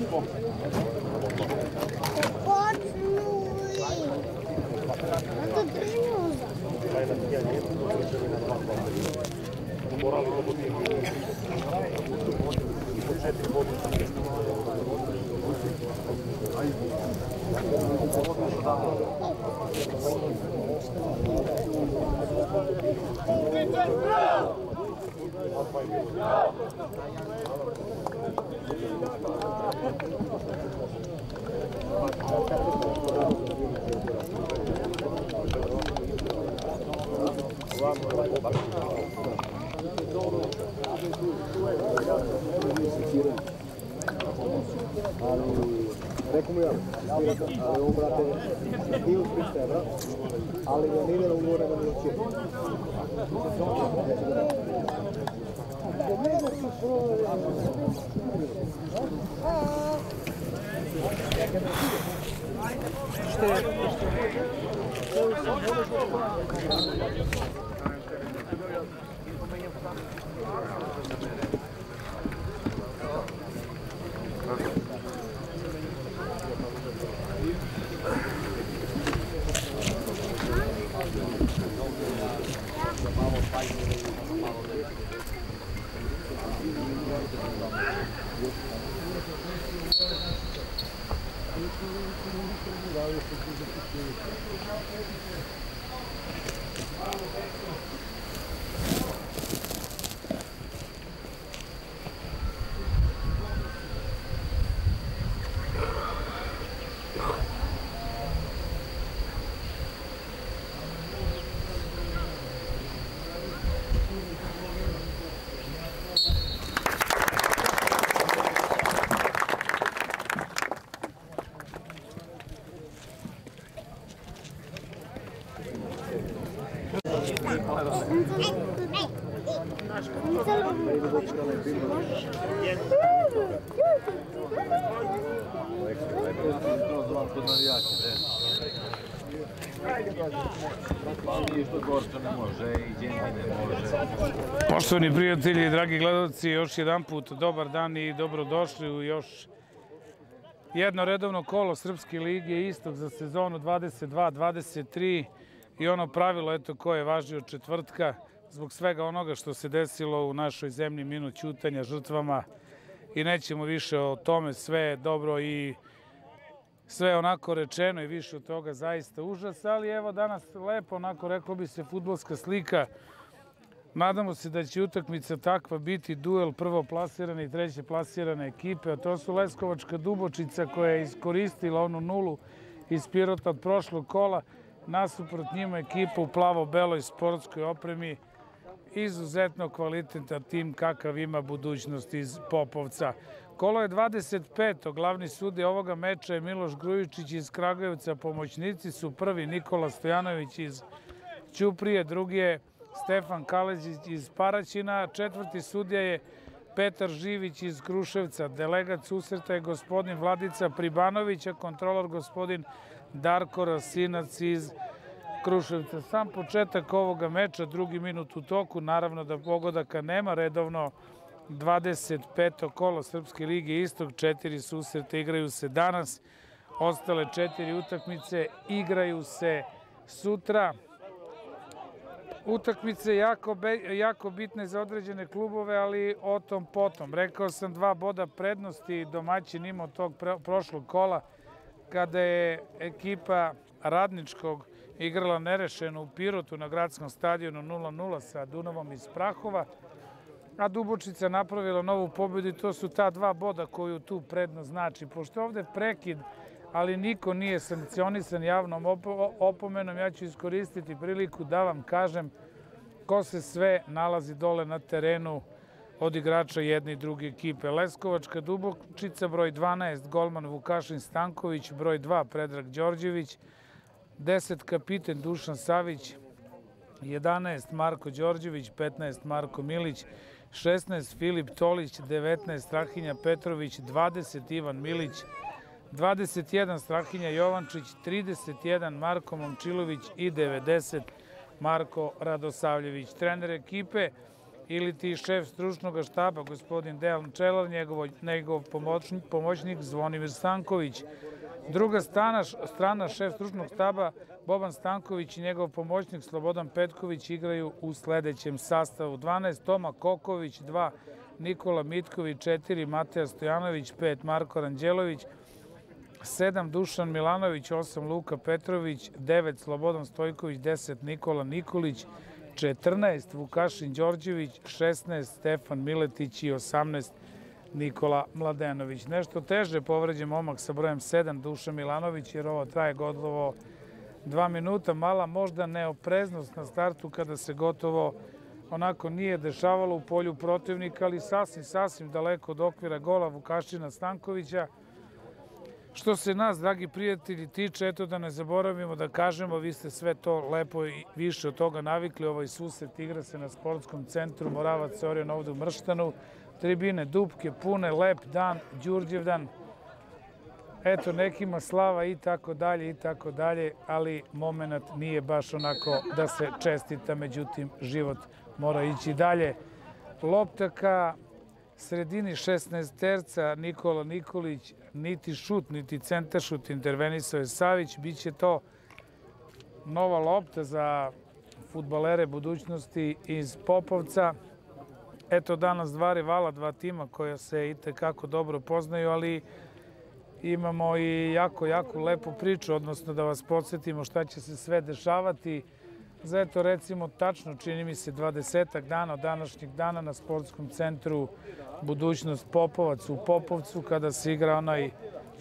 Rekao mu ja, ali on, brate, nije uz 300 evra, ali ne ide na ugovore na minuće. Poštovani prijatelji i dragi gledalci, još jedan put dobar dan i dobrodošli u još jedno redovno kolo Srpske lige Istok za sezonu 22-23 i ono pravilo eto koje važi od četvrtka zbog svega onoga što se desilo u našoj zemlji, minut ćutanja žrtvama i nećemo više o tome, sve je dobro i sve onako rečeno i više od toga zaista užas, ali evo danas lepo onako reklo bi se fudbalska slika. Nadamo se da će utakmica takva biti duel prvoplasirane i treće plasirane ekipe, a to su Leskovačka Dubočica koja je iskoristila onu nulu iz Pirota od prošlog kola, nasuprot njima ekipa u plavo-beloj sportskoj opremi, izuzetno kvalitetan tim kakav ima budućnost iz Popovca. Kolo je 25. Glavni sudija ovoga meča je Miloš Grujičić iz Kragujevca, pomoćnici su prvi Nikola Stojanović iz Ćuprije, drugi je Stefan Kaleđić iz Paraćina, četvrti sudija je Petar Živić iz Kruševca, delegat susreta je gospodin Vladica Pribanović, a kontrolor gospodin Darko Rasinac iz Kruševca. Sam početak ovoga meča, drugi minut u toku, naravno da pogodaka nema, redovno 25. kolo Srpske lige Istok, 4 susreta igraju se danas, ostale 4 utakmice igraju se sutra. Utakmice jako bitne za određene klubove, ali o tom potom. Rekao sam 2 boda prednosti domaćin imao tog prošlog kola kada je ekipa Radničkog igrala nerešeno u Pirotu na gradskom stadionu 0-0 sa Dunavom iz Prahova, a Dubočica napravila novu pobedu i to su ta 2 boda koju tu prednost znači. Pošto je ovde prekid, ali niko nije sankcionisan javnom opomenom, ja ću iskoristiti priliku da vam kažem ko se sve nalazi dole na terenu od igrača jedne i druge ekipe. Leskovačka Dubočica, broj 12, golman Vukašin Stanković, broj 2, Predrag Đorđević, 10, kapiten Dušan Savić, 11, Marko Đorđević, 15, Marko Milić, 16, Filip Tolić, 19, Strahinja Petrović, 20, Ivan Milić, 21, Strahinja Jovančić, 31, Marko Momčilović i 90, Marko Radosavljević. Trener ekipe ili ti šef stručnog štaba, gospodin Dejan Čelar, njegov pomoćnik Zvonimir Stanković. Druga strana, šef stručnog štaba Boban Stanković i njegov pomoćnik Slobodan Petković igraju u sledećem sastavu. 12 Toma Koković, 2 Nikola Mitković, 4 Mateja Stojanović, 5 Marko Ranđelović, 7 Dušan Milanović, 8 Luka Petrović, 9 Slobodan Stojković, 10 Nikola Nikolić, 14 Vukašin Đorđević, 16 Stefan Miletić i 18 Nikola Mladenović. Nešto teže povređen momak sa brojem 7 Dušan Milanović, jer ovo traje gotovo 2 minuta. Mala možda neopreznost na startu kada se gotovo onako nije dešavalo u polju protivnika, ali sasvim daleko od okvira gola Vukašina Stankovića. Što se nas, dragi prijatelji, tiče, eto da ne zaboravimo da kažemo, vi ste sve to lepo i više od toga navikli, ovaj susret igra se na sportskom centru Moravac Orion ovde u Mrštanu, tribine dupke, pune, lep dan, Đurđevdan, eto nekima slava i tako dalje, ali moment nije baš onako da se čestita, međutim život mora ići dalje. Lopta ka sredini 16-terca Nikola Nikolić, niti šut, niti centaršut, intervenisao je Savić. Biće to nova lopta za fudbalere budućnosti iz Popovca. Eto danas dva rivala, dva tima koja se itekako dobro poznaju, ali imamo i jako lepu priču, odnosno da vas podsjetimo šta će se sve dešavati za eto recimo tačno, čini mi se, 20 dana od današnjeg dana na sportskom centru Budućnost Popovac u Popovcu, kada se igra onaj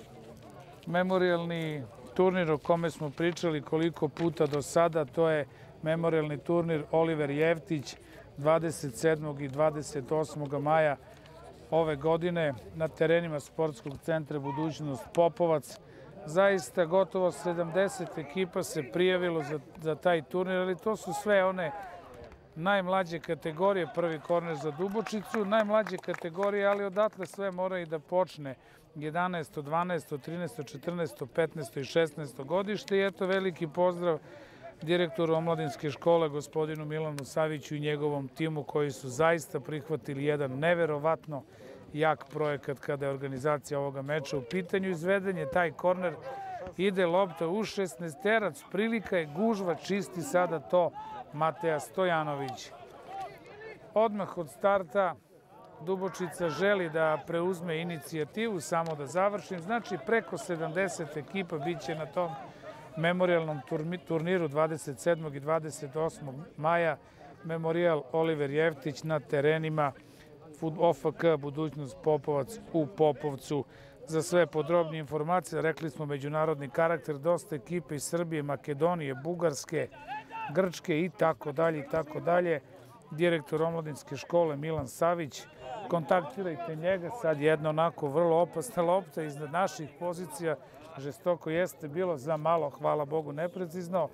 memorijalni turnir o kome smo pričali koliko puta do sada. To je memorijalni turnir Oliver Jeftić 27. i 28. maja ove godine na terenima sportskog centra Budućnost Popovac. Zaista gotovo 70 ekipa se prijavilo za taj turnir, ali to su sve one najmlađe kategorije, prvi korner za Dubočicu, najmlađe kategorije, ali odatle sve mora i da počne. 11., 12., 13., 14., 15. i 16. godište i eto veliki pozdrav direktoru omladinske škole, gospodinu Milanu Saviću i njegovom timu koji su zaista prihvatili jedan neverovatno jak projekat kada je organizacija ovoga meča u pitanju. Izvedenje taj korner, ide lopta u 16-terac, prilika je gužva, čisti sada to Mateja Stojanović. Odmah od starta Dubočica želi da preuzme inicijativu, samo da završim. Znači preko 70 ekipa biće na tom memorijalnom turniru 27. i 28. maja. Memorijal Oliver Jeftić na terenima OFK Budućnost Popovac u Popovcu. Za sve podrobnije informacije, rekli smo međunarodni karakter, dosta ekipe iz Srbije, Makedonije, Bugarske, Grčke i tako dalje. Direktor omladinske škole Milan Savić, kontaktirajte njega, sad jedna onako vrlo opasna lopta iznad naših pozicija, žestoko jeste bilo za malo, hvala Bogu, neprecizno.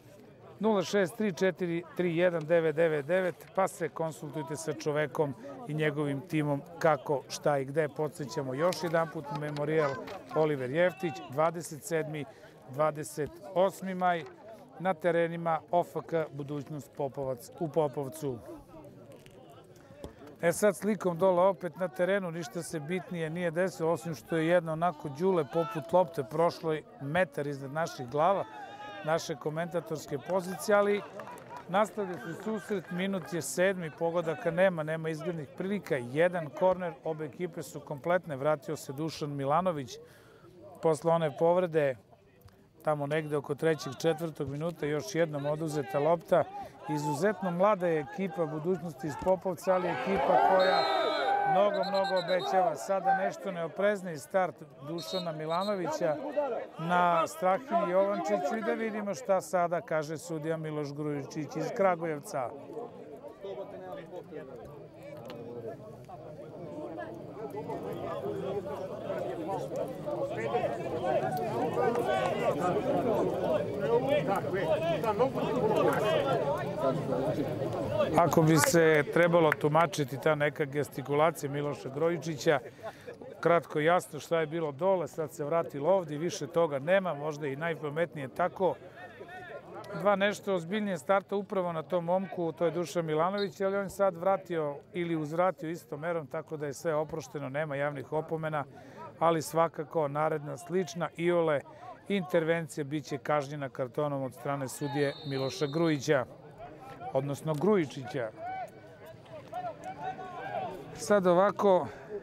063431999, pa se konsultujte sa čovekom i njegovim timom kako, šta i gde. Podsjećamo još jedan put memorijal Oliver Jeftić, 27. 28. maj na terenima OFK Budućnost Popovac u Popovcu. E sad slikom dole opet na terenu, ništa se bitnije nije desilo, osim što je jedno onako đule poput lopte prošlo metar iznad naših glava, naše komentatorske pozicije, ali nastavlja se susret, minut je 7, pogodaka nema izglednih prilika, jedan korner, obe ekipe su kompletne, vratio se Dušan Milanović posle one povrede, tamo negde oko 3. 4. minuta, još jednom oduzeta lopta. Izuzetno mlada je ekipa Budućnosti iz Popovca, ali ekipa koja mnogo obećava. Sada nešto neoprezni start Dušana Milanovića na Strahinji Jovančiću i da vidimo šta sada kaže sudija Miloš Grujičić iz Kragujevca. Ako bi se trebalo tumačiti ta neka gestikulacija Miloša Grojičića, kratko jasno šta je bilo dole, sad se vratilo ovdje, više toga nema, možda i najpametnije tako. dva nešto ozbiljnije starta upravo na tom momku, to je Dušan Milanović, ali on sad vratio ili uzvratio istom merom, tako da je sve oprošteno, nema javnih opomena, ali svakako naredna slična iole intervencija biće kažnjena kartonom od strane sudije Miloša Grujića, odnosno Grujičića. Sad ovako...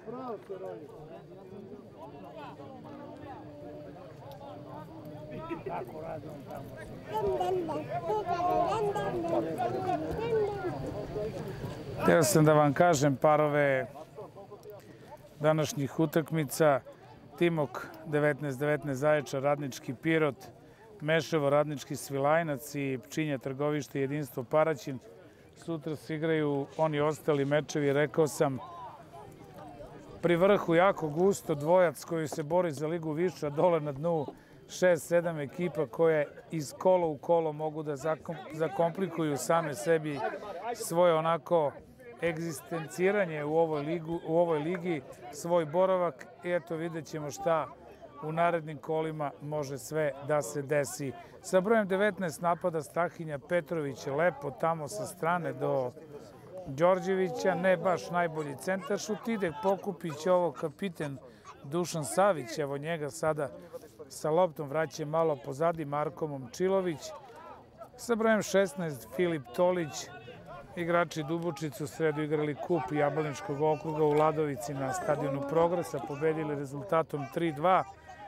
Htio sam da vam kažem parove današnjih utakmica. Timok 19-19 Zaječar, Radnički Pirot, Meševo, Radnički Svilajnac i Pčinje Trgovište, Jedinstvo Paraćin. Sutra se igraju oni ostali mečevi, rekao sam, pri vrhu jako gusto, dvojac koji se bori za ligu više, a dole na dnu 6-7 ekipa koje iz kola u kolo mogu da zakomplikuju same sebi svoje onako egzistenciranje u ovoj ligi, svoj boravak. I eto, vidjet ćemo šta u narednim kolima može sve da se desi. Sa brojem 19 napada Strahinja Petrović, lepo tamo sa strane do Đorđevića, ne baš najbolji centaršut, ide Pokupić, ovo kapiten Dušan Savić, evo njega sada sa loptom vraća malo pozadi Marko Momčilović. Sa brojem 16 Filip Tolić, igrači Dubočicu u sredu igrali kup Jablaničkog okruga u Ladovici na stadionu Progresa, pobedili rezultatom 3-2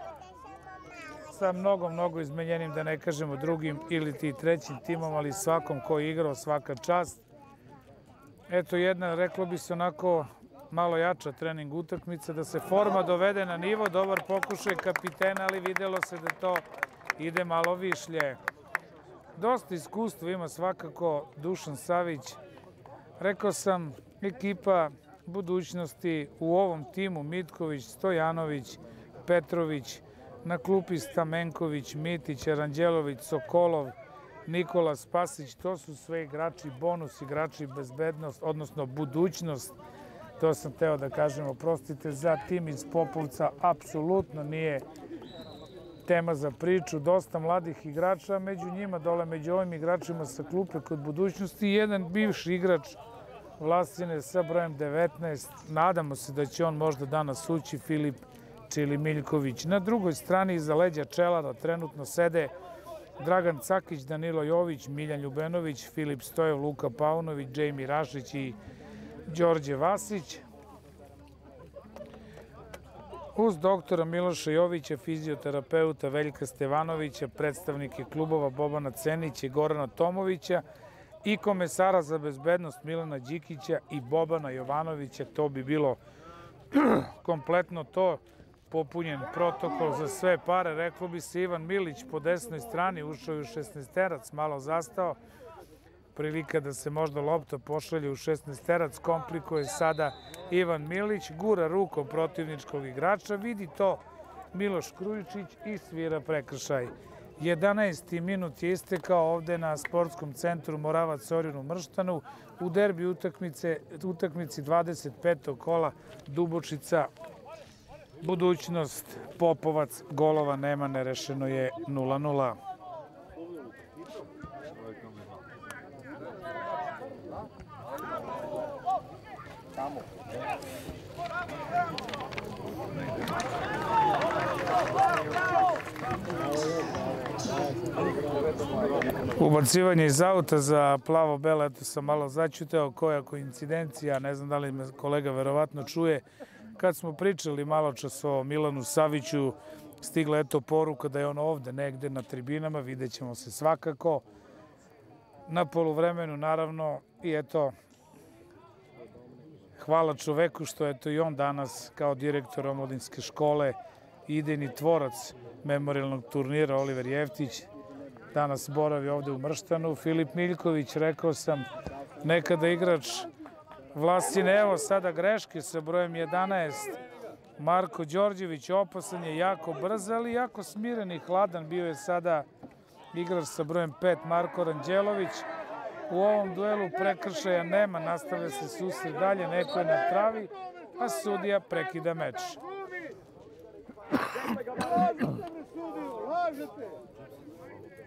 sa mnogo izmenjenim, da ne kažemo drugim ili ti trećim timom, ali svakom ko je igrao svaka čast. Eto jedna, reklo bi se onako, malo jača trening utakmica, da se forma dovede na nivo, dobar pokušaj kapitena, ali videlo se da to ide malo višlje. Dosta iskustva ima svakako Dušan Savić. Rekao sam, ekipa budućnosti u ovom timu Mitković, Stojanović, Petrović, na klupi Stamenković, Mitić, Aranđelović, Sokolov, Nikola Spasić, to su sve igrači bonus, igrači bezbednost, odnosno budućnost. To sam teo da kažem, oprostite, za tim iz Popovca apsolutno nije tema za priču. Dosta mladih igrača, među njima dole, među ovim igračima sa klupe kod budućnosti, jedan bivši igrač Vlasine sa brojem 19. Nadamo se da će on možda danas ući, Filip Čili-Miljković. Na drugoj strani iza leđa Čelara trenutno sede Dragan Cakić, Danilo Jović, Miljan Ljubenović, Filip Stojev, Luka Paunović, Džejmi Rašić i Đorđe Vasić. Uz doktora Miloša Jovića, fizioterapeuta Veljka Stevanovića, predstavnike klubova Bobana Cenića i Gorana Tomovića i komesara za bezbednost Milana Đikića i Bobana Jovanovića, to bi bilo kompletno to. Popunjen protokol za sve pare, reklo bi se. Ivan Milić po desnoj strani ušao je u 16-terac, malo zastao. Prilika da se možda lopta pošalje u 16-terac, komplikuje sada Ivan Milić, gura rukom protivničkog igrača, vidi to Miloš Grujičić i svira prekršaj. 11. minut je istekao ovde na sportskom centru Moravac-Orjun u Mrštanu u derbi utakmici 25. kola Dubočica Budućnost Popovac. Golova nema, nerešeno je 0-0. Ubacivanje iz auta za plavo-bele, eto sam malo začuteo, koja koincidencija, ne znam da li me kolega verovatno čuje. Kad smo pričali malo čas o Milanu Saviću, stigla eto poruka da je on ovde negde na tribinama, vidjet ćemo se svakako na poluvremenu, naravno, i eto, hvala čoveku što eto i on danas kao direktor omladinske škole, idejni tvorac memorijalnog turnira Oliver Jeftić, danas boravi ovde u Mrštanu. Filip Miljković, rekao sam, nekada igrač Vlasine, evo sada greške sa brojem 11. Marko Đorđević, opasan je, jako brz, ali jako smiren i hladan bio je sada igrač sa brojem 5. Marko Aranđelović. U ovom duelu prekršaja nema, nastavlja se susret dalje, neko je na travi, a sudija prekida meč.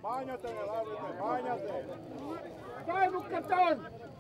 Banjate me, lažite, banjate! Daj mu karton!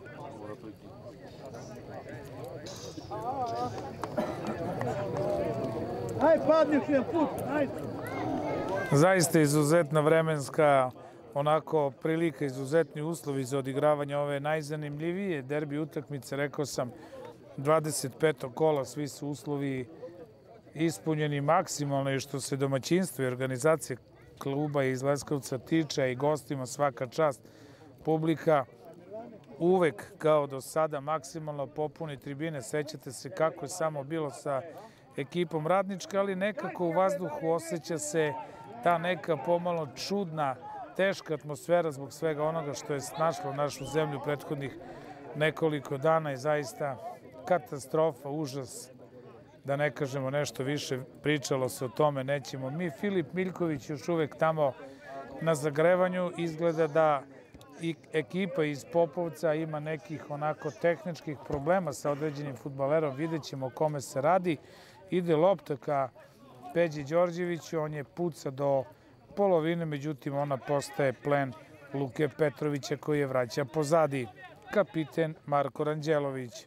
Aj, padniš jedan put, ajde! Zaista izuzetna vremenska onako prilika, izuzetni uslovi za odigravanje ove najzanimljivije derbi utakmice. Rekao sam, 25. kola, svi su uslovi ispunjeni maksimalno i što se domaćinstva i organizacije kluba iz Leskovca tiče i gostima svaka čast. Publika uvek kao do sada maksimalno popuni tribine. Sećate se kako je samo bilo sa ekipom Radnička, ali nekako u vazduhu osjeća se ta neka pomalo čudna, teška atmosfera zbog svega onoga što je snašlo našu zemlju prethodnih nekoliko dana i zaista katastrofa, užas, da ne kažemo nešto više, pričalo se o tome, nećemo. Filip Miljković još uvek tamo na zagrevanju, izgleda da i ekipa iz Popovca ima nekih onako tehničkih problema sa određenim fudbalerom, vidjet ćemo o kome se radi. Ide lopta ka Peđi Đorđeviću, on je puca do polovine, međutim ona postaje plen Luke Petrovića koji je vraća pozadi. Kapiten Marko Ranđelović.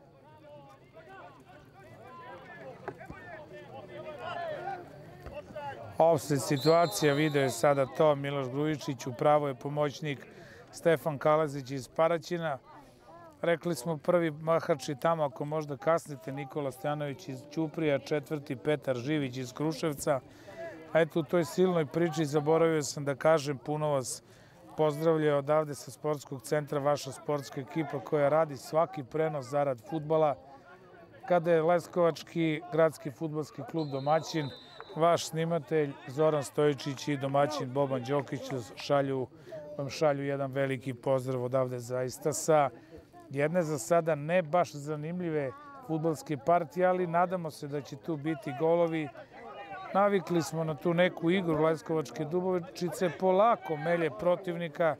Offset situacija, video je sada to Miloš Grujičić, upravo je pomoćnik Stefan Kalazić iz Paraćina. Rekli smo prvi mahači tamo, ako možda kasnite, Nikola Stojanović iz Ćuprija, četvrti Petar Živić iz Kruševca. A eto, u toj silnoj priči zaboravio sam da kažem, puno vas pozdravlja odavde sa sportskog centra, vaša sportska ekipa koja radi svaki prenos zarad fudbala. Kada je Leskovački gradski fudbalski klub domaćin, vaš snimatelj Zoran Stojičić i domaćin Boban Đokić vam šalju jedan veliki pozdrav odavde zaista sa jedne za sada ne baš zanimljive fudbalske partije, ali nadamo se da će tu biti golovi. Navikli smo na tu neku igru Leskovačke Dubovičice, polako melje protivnika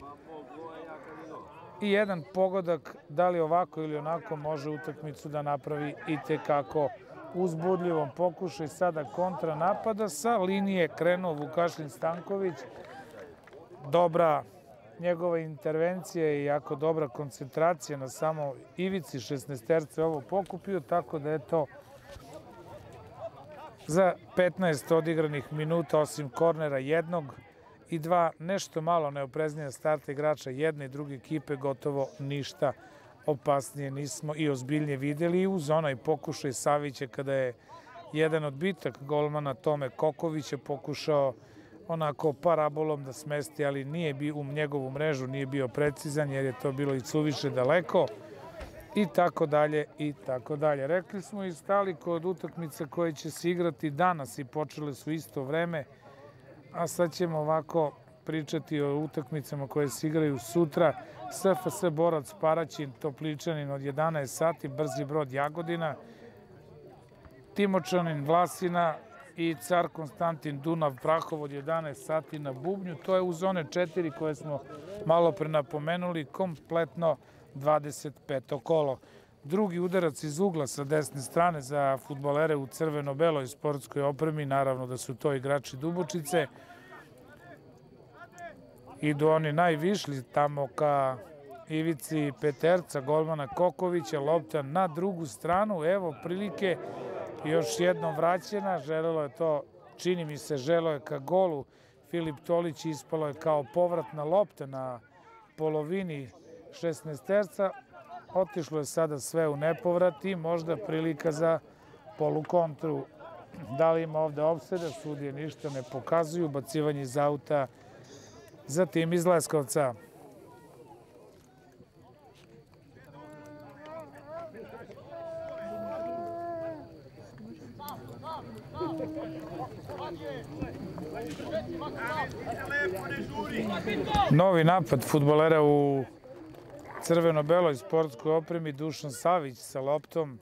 i jedan pogodak, da li ovako ili onako, može utakmicu da napravi i tekako uzbudljivom. Pokušaj sada kontra napada, sa linije krenuo Vukašin Stanković. Dobra njegova intervencija i jako dobra koncentracija na samo ivici 16-terce ovo pokupio, tako da je to za 15 odigranih minuta, osim kornera jednog i dva nešto malo neopreznija starta igrača jedne i druge ekipe, gotovo ništa opasnije nismo i ozbiljnije videli. Uz onaj pokušaj Savića kada je jedan odbitak golmana Tome Kokovića pokušao onako parabolom da smesti, ali nije bio u njegovu mrežu, nije bio precizan jer je to bilo i suviše daleko i tako dalje i tako dalje. Rekli smo i stali kod utakmica koje će se igrati danas i počele su isto vreme, a sad ćemo ovako pričati o utakmicama koje se igraju sutra. SFS Borac Paraćin, Topličanin od 11 sati, Brzi Brod Jagodina, Timočanin Vlasina i Car Konstantin Dunav Prahov od 11 sati na bubnju. To je uz one 4 koje smo malo pre napomenuli, kompletno 25. kolo. Drugi udarac iz ugla sa desne strane za fudbalere u crveno-beloj sportskoj opremi, naravno da su to igrači Dubočice. Idu oni najvišli tamo ka ivici peterca golmana Kokovića, lopta na drugu stranu, evo prilike, još jednom vraćena, želelo je to, čini mi se, želelo je ka golu Filip Tolić, ispalo je kao povratna lopta na polovini 16-terca, otišlo je sada sve u nepovrat i možda prilika za polukontru. Da li ima ovde opseda, sudije ništa ne pokazuju, bacivanje iz auta za tim iz Leskovca. Novi napad fudbalera u crveno-beloj sportskoj opremi, Dušan Savić sa loptom.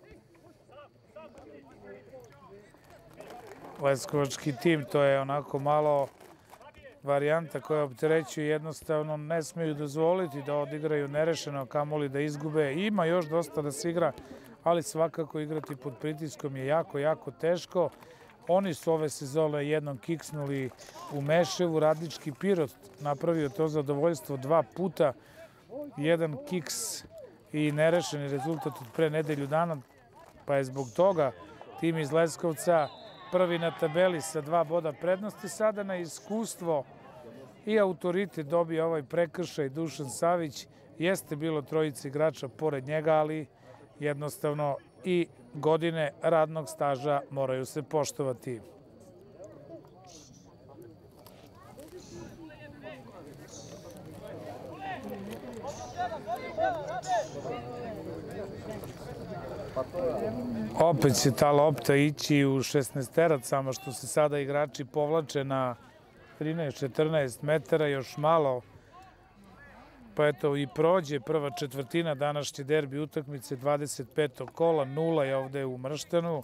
Leskovački tim, to je onako malo varijanta koja opterećuje, jednostavno ne smeju dozvoliti da odigraju nerešeno, kamoli da izgube. Ima još dosta da se igra, ali svakako igrati pod pritiskom je jako, jako teško. Oni su ove sezone jednom kiksnuli u Meševu, Radnički Pirot napravio to zadovoljstvo 2 puta, jedan kiks i nerešeni rezultat od pre nedelju dana, pa je zbog toga tim iz Leskovca prvi na tabeli sa 2 boda prednosti. Sada na iskustvo i autoritet dobije ovaj prekršaj Dušan Savić. Jeste bilo 3 igrača pored njega, ali jednostavno i godine radnog staža moraju se poštovati. Opet će ta lopta ići u 16-terac, samo što se sada igrači povlače na 13-14 metara, još malo. Pa eto i prođe prva četvrtina današnje derbi utakmice 25. kola, 0 je ovde u Mrštanu.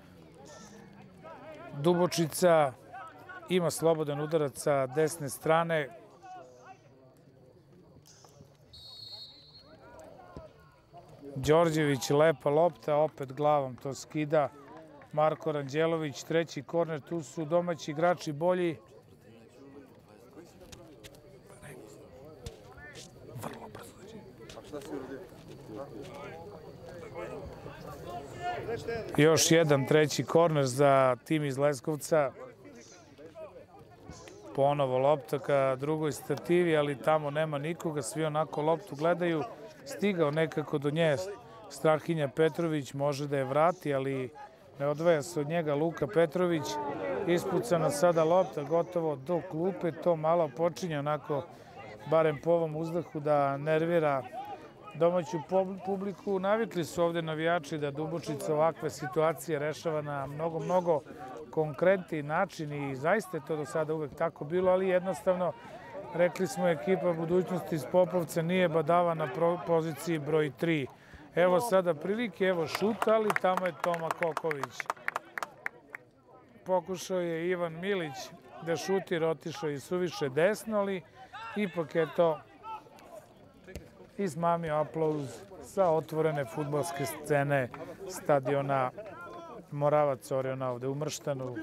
Dubočica ima slobodan udarac sa desne strane. Đorđević, lepa lopta, opet glavom to skida. Marko Ranđelović, 3. korner, tu su domaći igrači bolji. Još jedan 3. korner za tim iz Leskovca. Ponovo lopta ka drugoj stativi, ali tamo nema nikoga, svi onako loptu gledaju. Stigao nekako do nje Strahinja Petrović, može da je vrati, ali ne odvaja se od njega Luka Petrović. Ispucana sada lopta gotovo do klupe, to malo počinje onako, barem po ovom uzdahu, da nervira domaću publiku. Navikli su ovde navijači da Dubočica ovakve situacije rešava na mnogo konkretniji način i zaista je to do sada uvek tako bilo, ali jednostavno, rekli smo, ekipa budućnosti iz Popovca nije badava na poziciji broj 3. Evo sada prilike, evo šuta, ali tamo je Toma Koković. Pokušao je Ivan Milić da šutira, otišao i suviše desno, ali ipak je to izmamio aplauz sa otvorene fudbalske scene stadiona Moravac Oriona ovde u Mrštanu.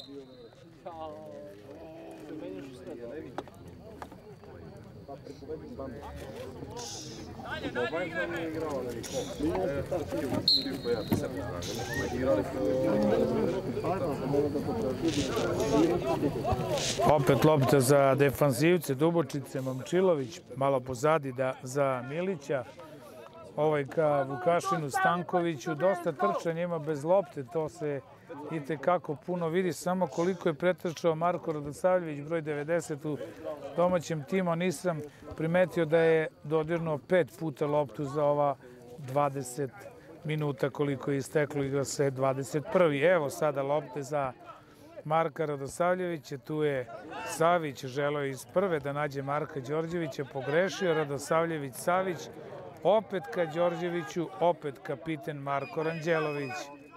Opet lopta za defanzivce Dubočice, Momčilović malo pozadi za Milića. Ovaj ka Vukašinu Stankoviću, dosta trčanja ima bez lopte, to se itekako puno vidi, samo koliko je pretrčao Marko Radosavljević, broj 90 u domaćem timu. Nisam primetio da je dodirnuo 5 puta loptu za ova 20 minuta koliko je isteklo, igra se 21. Evo sada lopte za Marka Radosavljevića, tu je Savić, želeo iz prve da nađe Marka Đorđevića, pogrešio Radosavljević, Savić, opet ka Đorđeviću, opet kapiten Marko Ranđelović.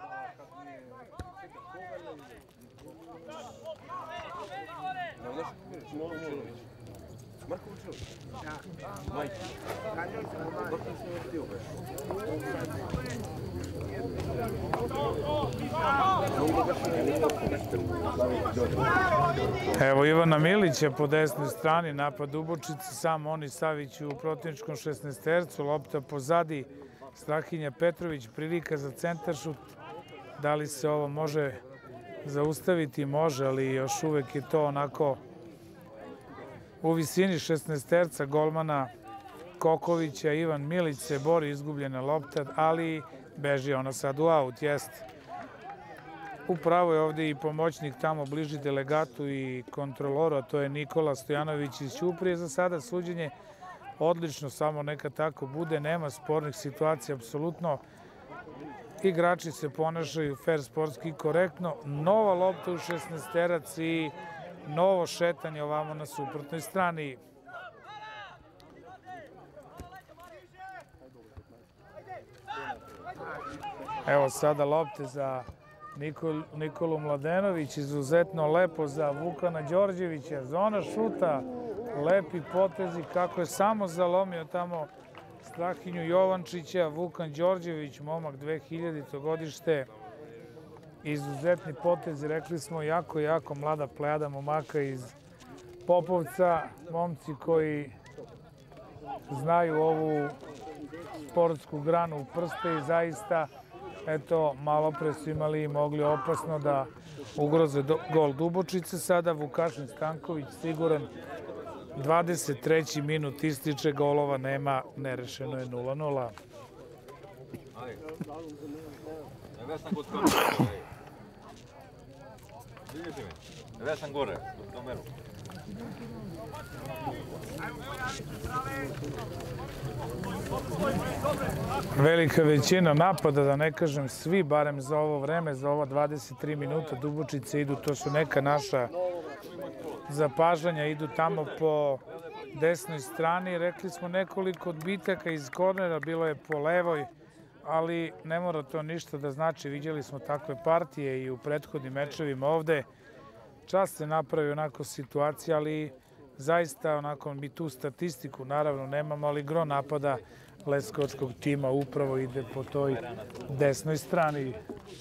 Evo Ivana Milića po desnoj strani, napad Dubočice, samo oni Savić u protivničkom 16-tercu, lopta pozadi, Strahinja Petrović, prilika za centaršut. Da li se ovo može zaustaviti? Može, ali još uvek je to onako u visini 16-terca golmana Kokovića. Ivan Milić se bori, izgubljena lopta, ali beži ona sad u aut, jeste. Upravo je ovde i pomoćnik tamo bliži delegatu i kontroloru, a to je Nikola Stojanović iz Ćuprije. Za sada suđenje odlično, samo neka tako bude, nema spornih situacija, apsolutno. Igrači se ponašaju fair sportski i korektno. Nova lopta u 16-terac i novo šetanje ovamo na suprotnoj strani. Evo sada lopte za Nikolu Mladenović, izuzetno lepo za Vukana Đorđevića, zona šuta, lepi potezi, kako je samo zalomio tamo Strahinju Jovančića. Vukan Đorđević, momak 2000. godište, izuzetni potezi, rekli smo, jako mlada plejada momaka iz Popovca, momci koji znaju ovu sportsku granu u prste i zaista, eto, malo pre su imali i mogli opasno da ugroze gol Dubočice. Sada Vukašin Stanković siguran, 23. minut ističe, golova nema, nerešeno je 0:0. Ja sam kod kameru. Vidite me? Ja sam gore, kod kameru. Velika većina napada, da ne kažem svi, barem za ovo vreme, za ova 23 minuta Dubočice idu, to su neka naša zapažanja, idu tamo po desnoj strani. Rekli smo nekoliko odbitaka iz kornera, bilo je po levoj, ali ne mora to ništa da znači. Vidjeli smo takve partije i u prethodnim mečevima ovde. Čas se napravi onako situacija, ali zaista onako mi tu statistiku naravno nemamo, ali gro napada leskovačkog tima upravo ide po toj desnoj strani.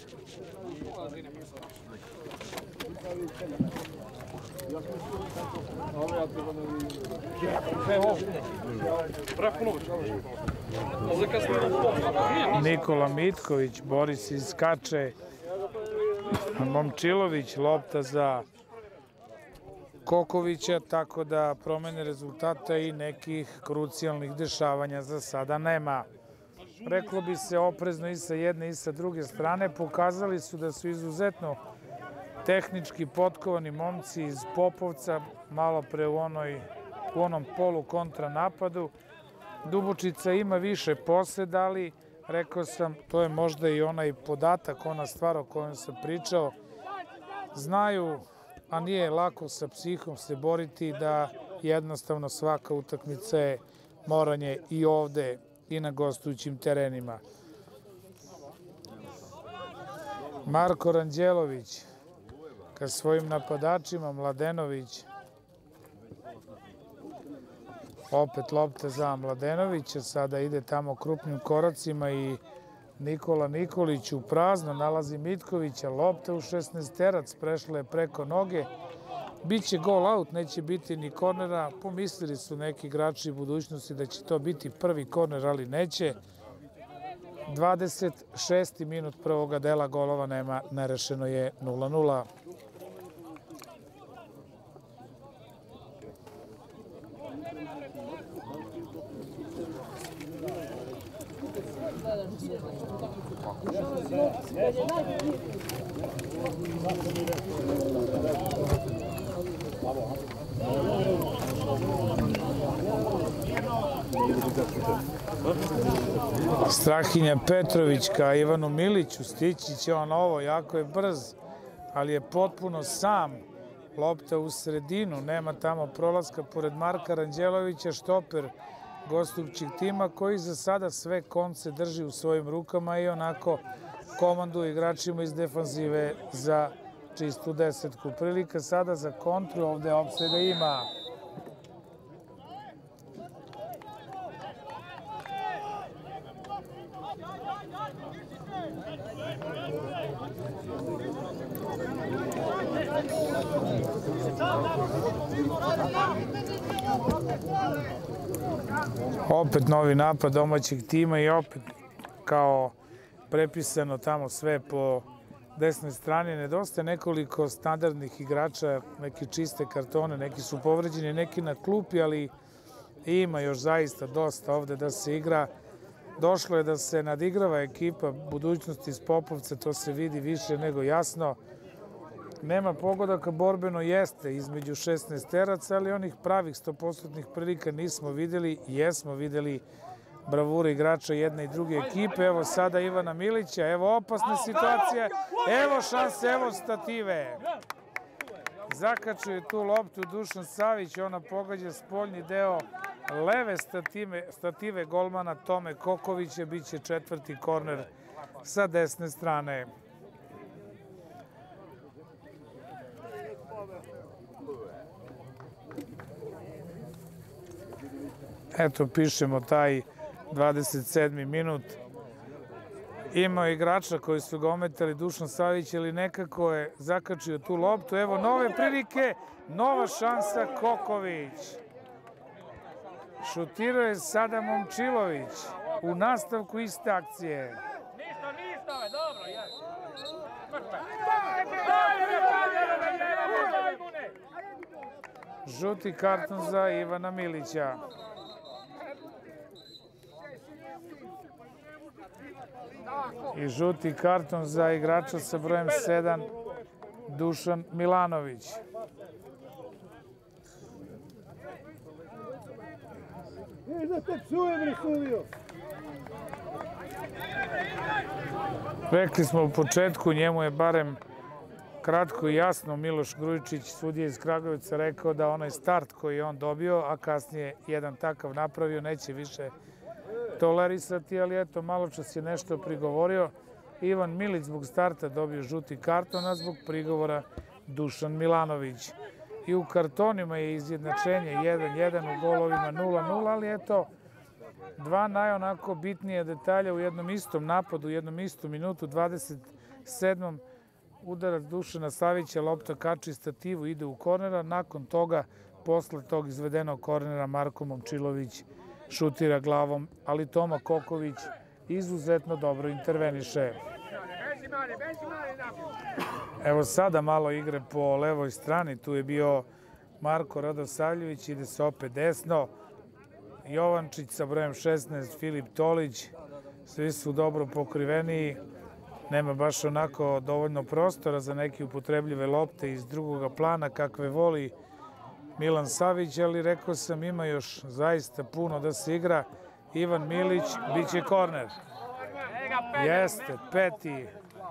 Nikola Mitković, Boris iskače, Momčilović, lopta za Kokovića, tako da promene rezultata i nekih krucijalnih dešavanja za sada nema. Reklo bi se oprezno i sa jedne i sa druge strane. Pokazali su da su izuzetno tehnički potkovani momci iz Popovca, malo pre u onom polu kontranapadu. Dubočica ima više poseda, ali rekao sam, to je možda i onaj podatak, ona stvar o kojoj sam pričao. Znaju, a nije lako sa psihom se boriti, da jednostavno svaka utakmica je moranje i ovde i na gostujućim terenima. Marko Ranđelović ka svojim napadačima, Mladenović. Opet lopta za Mladenovića, sada ide tamo krupnim koracima i Nikola Nikolić u prazno nalazi Mitkovića, lopta u 16-terac, prešla je preko noge. Biće gol out, neće biti ni kornera. Pomislili su neki igrači u budućnosti da će to biti prvi korner, ali neće. 26. minut prvoga dela, golova nema, nerešeno je 0:0. Strahinja Petrović ka Ivanu Miliću, stići će on ovo, jako je brz, ali je potpuno sam. Lopta u sredinu, nema tamo prolaska pored Marka Ranđelovića, štoper gostujućeg tima koji za sada sve konce drži u svojim rukama i onako komanduje igračima iz defanzive za čistu desetku. Prilika sada za kontru, ovde opseda ima. Opet novi napad domaćeg tima i opet kao prepisano tamo sve po desnoj strani. Nedostaje nekoliko standardnih igrača, neki čiste kartone, neki su povređeni, neki na klupi, ali ima još zaista dosta ovde da se igra. Došlo je da se nadigrava ekipa budućnosti iz Popovca, to se vidi više nego jasno. Nema pogodaka, borbeno jeste između 16-teraca, ali onih pravih 100% prilika nismo videli. Jesmo videli bravure igrača jedne i druge ekipe. Evo sada Ivana Milića, evo opasne situacije, evo šanse, evo stative. Zakačuje tu loptu Dušan Savić, ona pogađa spoljni deo leve stative golmana Tome Kokovića, bit će četvrti korner sa desne strane. Eto, pišemo taj 27. minut. Imao igrača koji su ga ometali, Dušan Savić, ali nekako je zakačio tu loptu. Evo nove prilike, nova šansa, Koković. Šutirao je sada Momčilović u nastavku iste akcije. Ništa, dobro, Žuti karton za Ivana Milića. I žuti karton za igrača sa brojem 7, Dušan Milanović. da te psujem, Rasulio. Rekli smo u početku, njemu je barem kratko i jasno Miloš Grujičić, sudija iz Kragujevca, rekao da onaj start koji je on dobio, a kasnije jedan takav napravio, neće više tolerisati, ali eto, malo čas je nešto prigovorio. Ivan Milić zbog starta dobio žuti karton, a zbog prigovora Dušan Milanović. I u kartonima je izjednačenje 1-1, u golovima 0-0, ali eto, dva najonako bitnije detalja u jednom istom napadu, u jednom istom minutu, 27. udarac Dušana Savića, lopta kači stativu, ide u kornera, nakon toga, posle tog izvedenog kornera, Marko Momčilović šutira glavom, ali Toma Koković izuzetno dobro interveniše. Evo sada malo igre po levoj strani, tu je bio Marko Radosavljević, ide se opet desno, Jovančić sa brojem 16, Filip Tolić, svi su dobro pokriveni, nema baš onako dovoljno prostora za neke upotrebljive lopte iz drugoga plana kakve voli Milan Savić, ali rekao sam ima još zaista puno da se igra. Ivan Milić, bit će korner. Jeste, peti.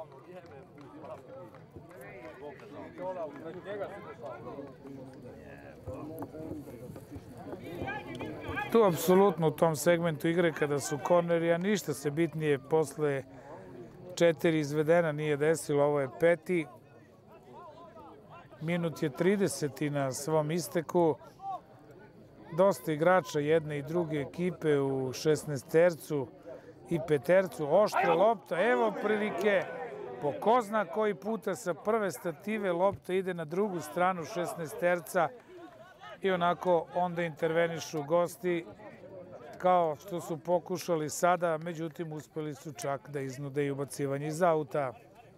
Tu apsolutno u tom segmentu igre kada su korneri, a ništa se bitnije posle 4 izvedena nije desilo, ovo je peti. Minut je 30 na svom isteku. Dosta igrača jedne i druge ekipe u 16-tercu i petercu. Oštra lopta, evo prilike. Po ko zna koji puta sa prve stative lopta ide na drugu stranu 16-terca i onako onda intervenišu gosti kao što su pokušali sada, međutim uspeli su čak da iznude i ubacivanje iz auta.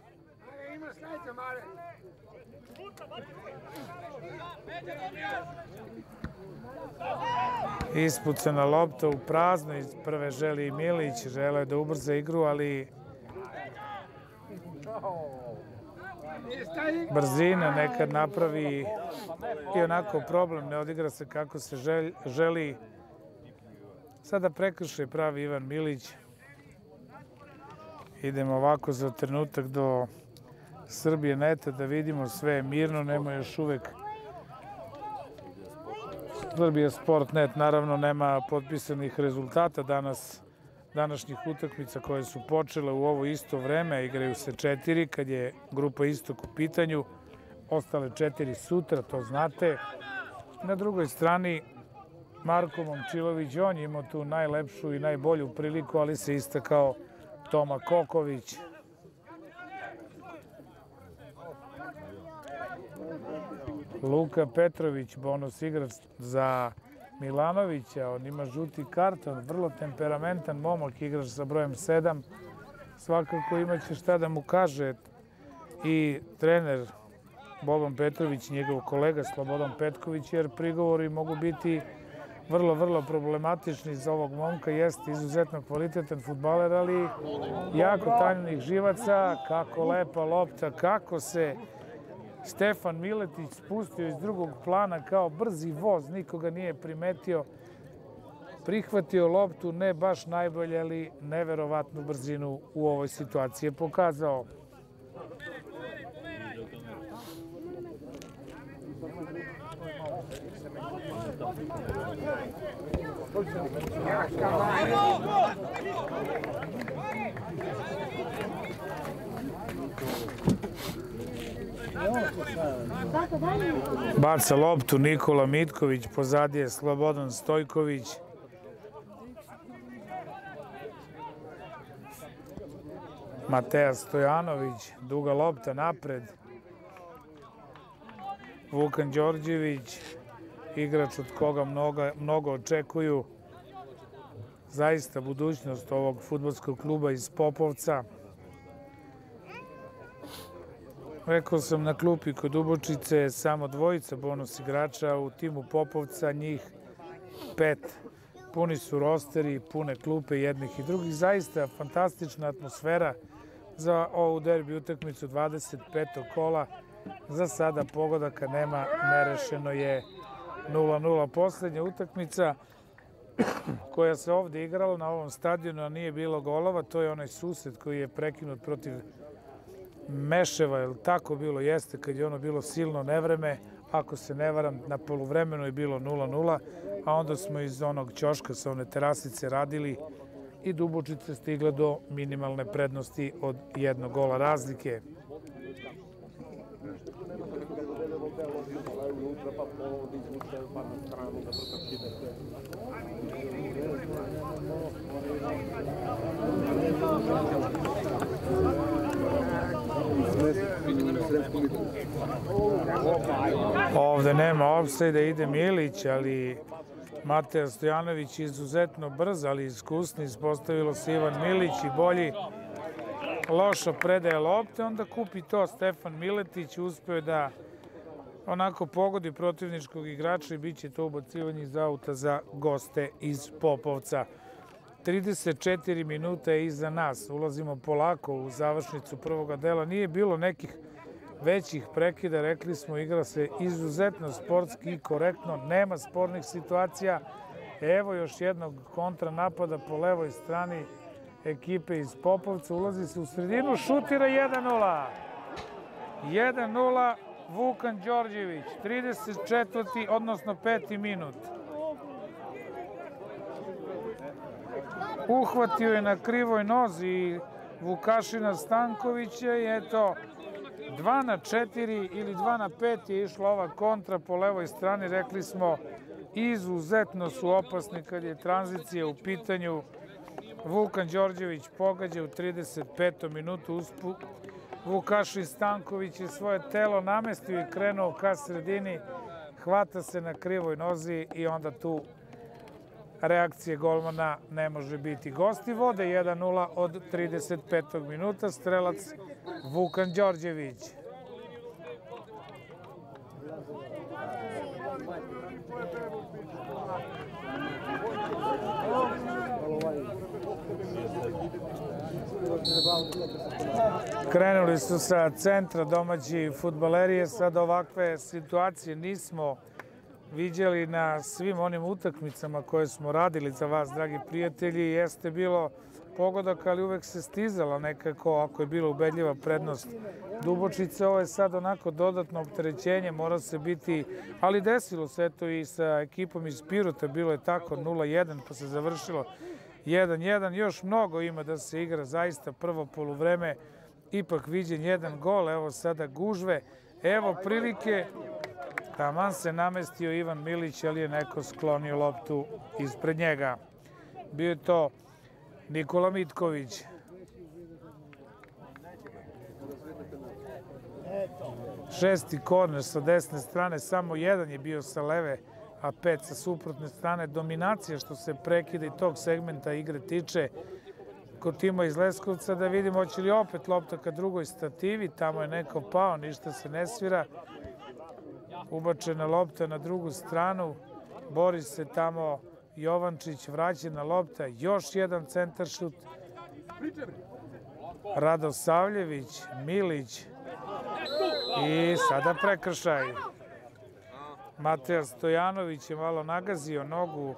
Ispucana lopta u prazno, iz prve želi i Milić, želeo je da ubrza igru, ali brzina nekad napravi i onako problem, ne odigra se kako se želi. Sada prekršaj pravi Ivan Milić. Idemo ovako za trenutak do Srbije neta da vidimo, sve je mirno, nema još uvek Srbija Sport net, naravno nema potpisanih rezultata današnjih utakmica koje su počele u ovo isto vreme, igraju se 4 kad je grupa Istok u pitanju, ostale 4 sutra, to znate. Na drugoj strani Marko Momčilović, on je imao tu najlepšu i najbolju priliku, ali se istakao Toma Koković. Luka Petrović, bonus igrač za Milanovića, on ima žuti karton, vrlo temperamentan momak, igrač sa brojem 7. Svakako imaće šta da mu kaže i trener Boban Petrović, njegov kolega Slobodan Petković, jer prigovori mogu biti vrlo problematični za ovog momka. Jeste izuzetno kvalitetan fudbaler, ali jako tanjenih živaca. Kako lepa lopta, kako se Stefan Miletić spustio iz drugog plana kao brzi voz, nikoga nije primetio. Prihvatio loptu, ne baš najbolje, ali neverovatnu brzinu u ovoj situaciji je pokazao. Baca loptu Nikola Mitković, pozadi je Slobodan Stojković. Mateja Stojanović, duga lopta napred. Vukan Đorđević, igrač od koga mnogo očekuju. Zaista budućnost ovog fudbalskog kluba iz Popovca. Rekao sam na klupi kod Dubočice samo dvojica bonus igrača, u timu Popovca njih 5. Puni su rosteri, pune klupe jednih i drugih. Zaista fantastična atmosfera za ovu derbi utakmicu 25. kola. Za sada pogodaka nema, nerešeno je 0-0. Poslednja utakmica koja se ovde igrala na ovom stadionu, a nije bilo golova, to je onaj susret koji je prekinut protiv Meševa, je li tako bilo? Jeste, kad je ono bilo silno nevreme, ako se ne varam, na poluvremenu je bilo 0-0, a onda smo iz onog ćoška sa one terasice radili i Dubočica stigla do minimalne prednosti od 1 gola razlike. Ovde nema ofsajda, ide Milić, ali Mateja Stojanović izuzetno brz, ali iskusni. Ispostavilo se Ivan Milić i bolji. Loša predaje lopte, onda kupi to Stefan Miletić, uspeo da onako pogodi protivničkog igrača i bit će to ubacivanje iz auta za goste iz Popovca. 34 minuta je iza nas, ulazimo polako u završnicu prvoga dela. Nije bilo nekih većih prekida, rekli smo, igra se izuzetno sportski i korektno, nema spornih situacija. Evo još jednog kontranapada po levoj strani ekipe iz Popovca, ulazi se u sredinu, šutira 1-0. 1-0, Vukan Đorđević, 34. odnosno 5. minut. Uhvatio je na krivoj nozi Vukašina Stankovića i eto, 2-4 ili 2-5 je išla ova kontra po levoj strani. Rekli smo, izuzetno su opasni kad je tranzicija u pitanju. Vukan Đorđević pogađa u 35. minutu. Vukašin Stanković je svoje telo namestio i krenuo ka sredini. Hvata se na krivoj nozi i onda tu reakcije golmana ne može biti. Gosti vode 1-0 od 35. minuta. Strelac Vukan Đorđević. Krenuli su sa centra domaći fudbalerije. Sad ovakve situacije nismo viđali na svim onim utakmicama koje smo radili za vas, dragi prijatelji. Jeste bilo pogodak, ali uvek se stizala nekako, ako je bila ubedljiva prednost Dubočice. Ovo je sad onako dodatno opterećenje, mora se biti, ali desilo se to i sa ekipom iz Pirota, bilo je tako 0-1, pa se završilo 1-1. Još mnogo ima da se igra, zaista prvo poluvreme, ipak viđen jedan gol, evo sada gužve, evo prilike. Taman se namestio Ivan Milić, ali je neko sklonio loptu ispred njega. Bio je to Nikola Mitković. Šesti korner sa desne strane, samo jedan je bio sa leve, a 5 sa suprotne strane. Dominacija što se prekida i tog segmenta igre tiče kod tima iz Leskovca. Da vidimo hoće li opet lopta ka drugoj stativi. Tamo je neko pao, ništa se ne svira. Ubačena lopta na drugu stranu, bori se tamo Jovančić, vraćena lopta, još jedan centaršut. Radosavljević, Milić i sada prekršaj. Mateja Stojanović je malo nagazio nogu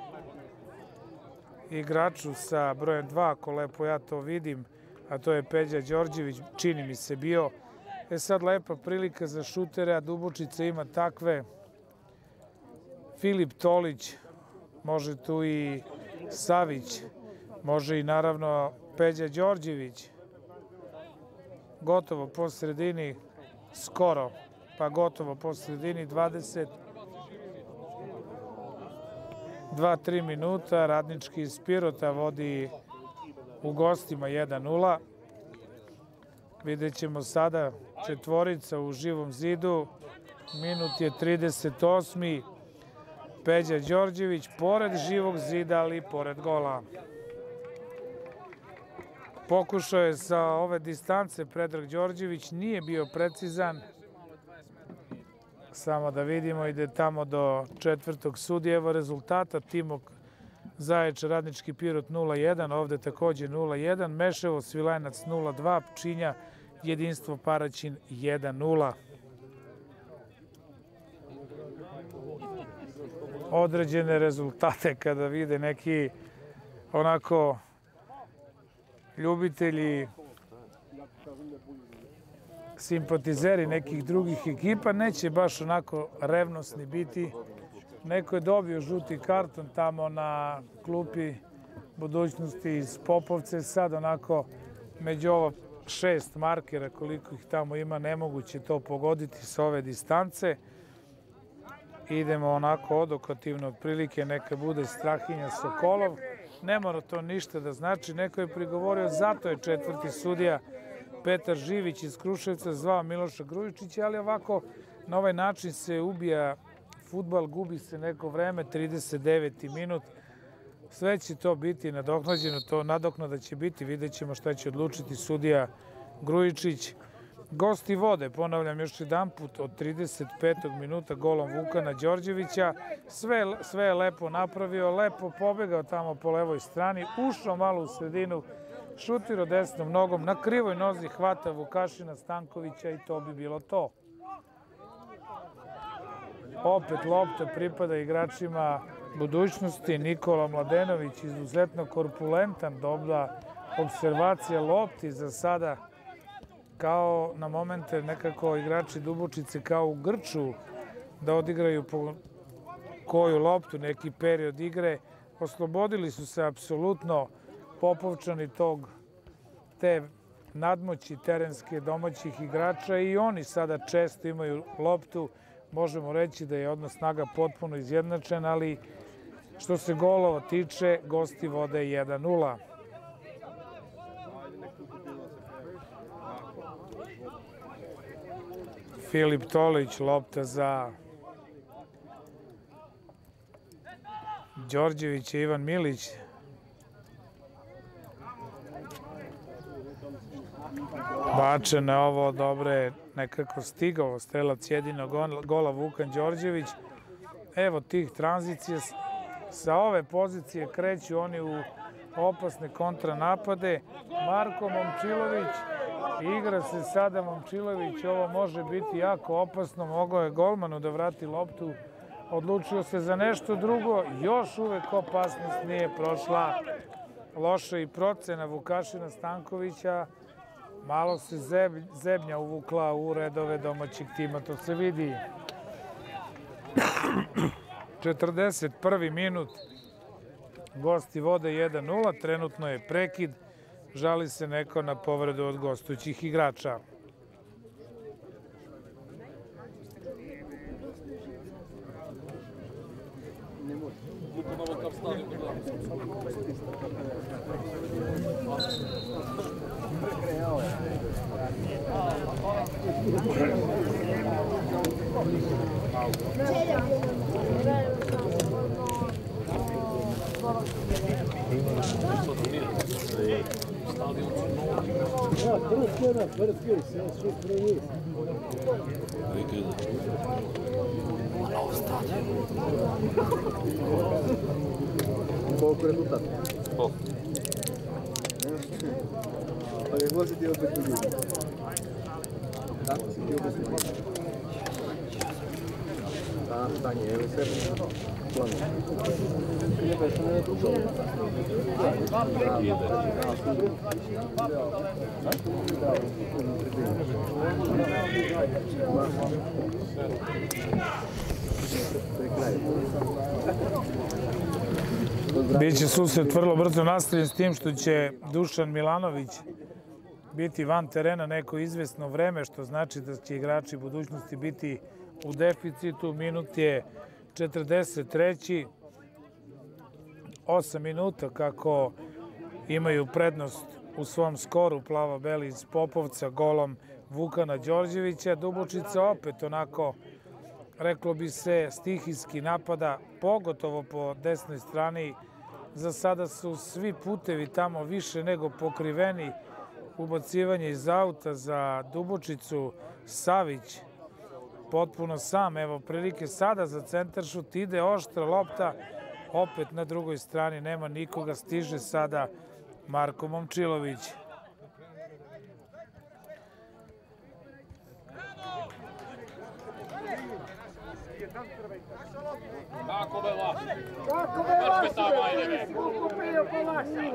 igraču sa brojem 2, ako lepo ja to vidim, a to je Peđa Đorđević, čini mi se bio. Sad lepa prilika za šutere, a Dubočica ima takve. Filip Tolić, može tu i Savić, može i naravno Peđa Đorđević. Gotovo po sredini, skoro, pa gotovo po sredini, 22-3 minuta. Radnički iz Pirota vodi u gostima 1-0. Vidjet ćemo sada četvorica u Živom zidu. Minut je 38. Peđa Đorđević pored Živog zida, ali i pored gola. Pokušao je sa ove distance Predrag Đorđević, nije bio precizan. Samo da vidimo, ide tamo do četvrtog sudija. Evo rezultata: Timok Zaječar, Radnički Pirot 0-1, ovde takođe 0-1, Meševo Svilajnac 0-2, Pčinja Jedinstvo Paraćin 1-0. Određene rezultate kada vide neki onako ljubitelji, simpatizeri nekih drugih ekipa, neće baš onako revnosni biti. Neko je dobio žuti karton tamo na klupi Budućnosti iz Popovce. Sad onako među ovo 6 markera koliko ih tamo ima, nemoguće to pogoditi sa ove distance. Idemo onako odokativno, otprilike neka bude Strahinja Sokolov. Ne mora to ništa da znači. Neko je prigovorio, zato je četvrti sudija Petar Živić iz Kruševca zvao Miloša Grujičića, ali ovako na ovaj način se ubija fudbal, gubi se neko vreme, 39. minut. Sve će to biti nadoknađeno, to nadoknada će biti, vidjet ćemo šta će odlučiti sudija Grujičić. Gosti vode, ponavljam još jedan put, od 35. minuta golom Vukana Đorđevića. Sve je lepo napravio, lepo pobegao tamo po levoj strani, ušao malo u sredinu, šutirao desnom nogom, na krivoj nozi hvata Vukašina Stankovića i to bi bilo to. Opet lopta pripada igračima Budućnosti. Nikola Mladenović, izuzetno korpulentan, dobra observacija lopti za sada. Kao na momente nekako igrači Dubočice kao u grču da odigraju po koju loptu neki period igre. Oslobodili su se apsolutno Popovčani te nadmoći terenske domaćih igrača i oni sada često imaju loptu. Možemo reći da je odnos snaga potpuno izjednačen, ali što se golova tiče, gosti vode 1-0. Filip Tolić, lopta za Đorđevića, Ivan Milić. Bačen je ovo, dobre, nekako stigao strelac jedinog gola Vukan Đorđević. Evo tih tranzicija, sa ove pozicije kreću oni u opasne kontranapade. Marko Momčilović, igra se sada Momčilović, ovo može biti jako opasno, mogao je golmanu da vrati loptu, odlučio se za nešto drugo, još uvek opasnost nije prošla. Loša i procena Vukašina Stankovića, malo se zebnja uvukla u redove domaćeg tima, to se vidi. 41. minut, gosti vode 1-0, trenutno je prekid, žali se neko na povredu od gostujućih igrača. Koliko je rezultat? Pa kako si ti opet ljudi? Kako si ti opet ljudi? Da, stanje, evo sve. Plano. Lijepo je što ne je tu šao. Biće susret vrlo brzo nastavljen s tim što će Dušan Milanović biti van terena neko izvesno vreme, što znači da će igrači Budućnosti biti u deficitu. Minut je 43. 8 minuta kako imaju prednost u svom skoru plavo-beli iz Popovca golom Vukana Đorđevića. Dubočica opet onako, reklo bi se, stihijski napada, pogotovo po desnoj strani. Za sada su svi putevi tamo više nego pokriveni. Ubacivanje iz auta za Dubočicu, Savić potpuno sam, evo prilike sada za centaršut, ide oštra lopta, opet na drugoj strani nema nikoga, stiže sada Marko Momčilović. Kako be vaši? Kako be vaši? Kupio po vaši.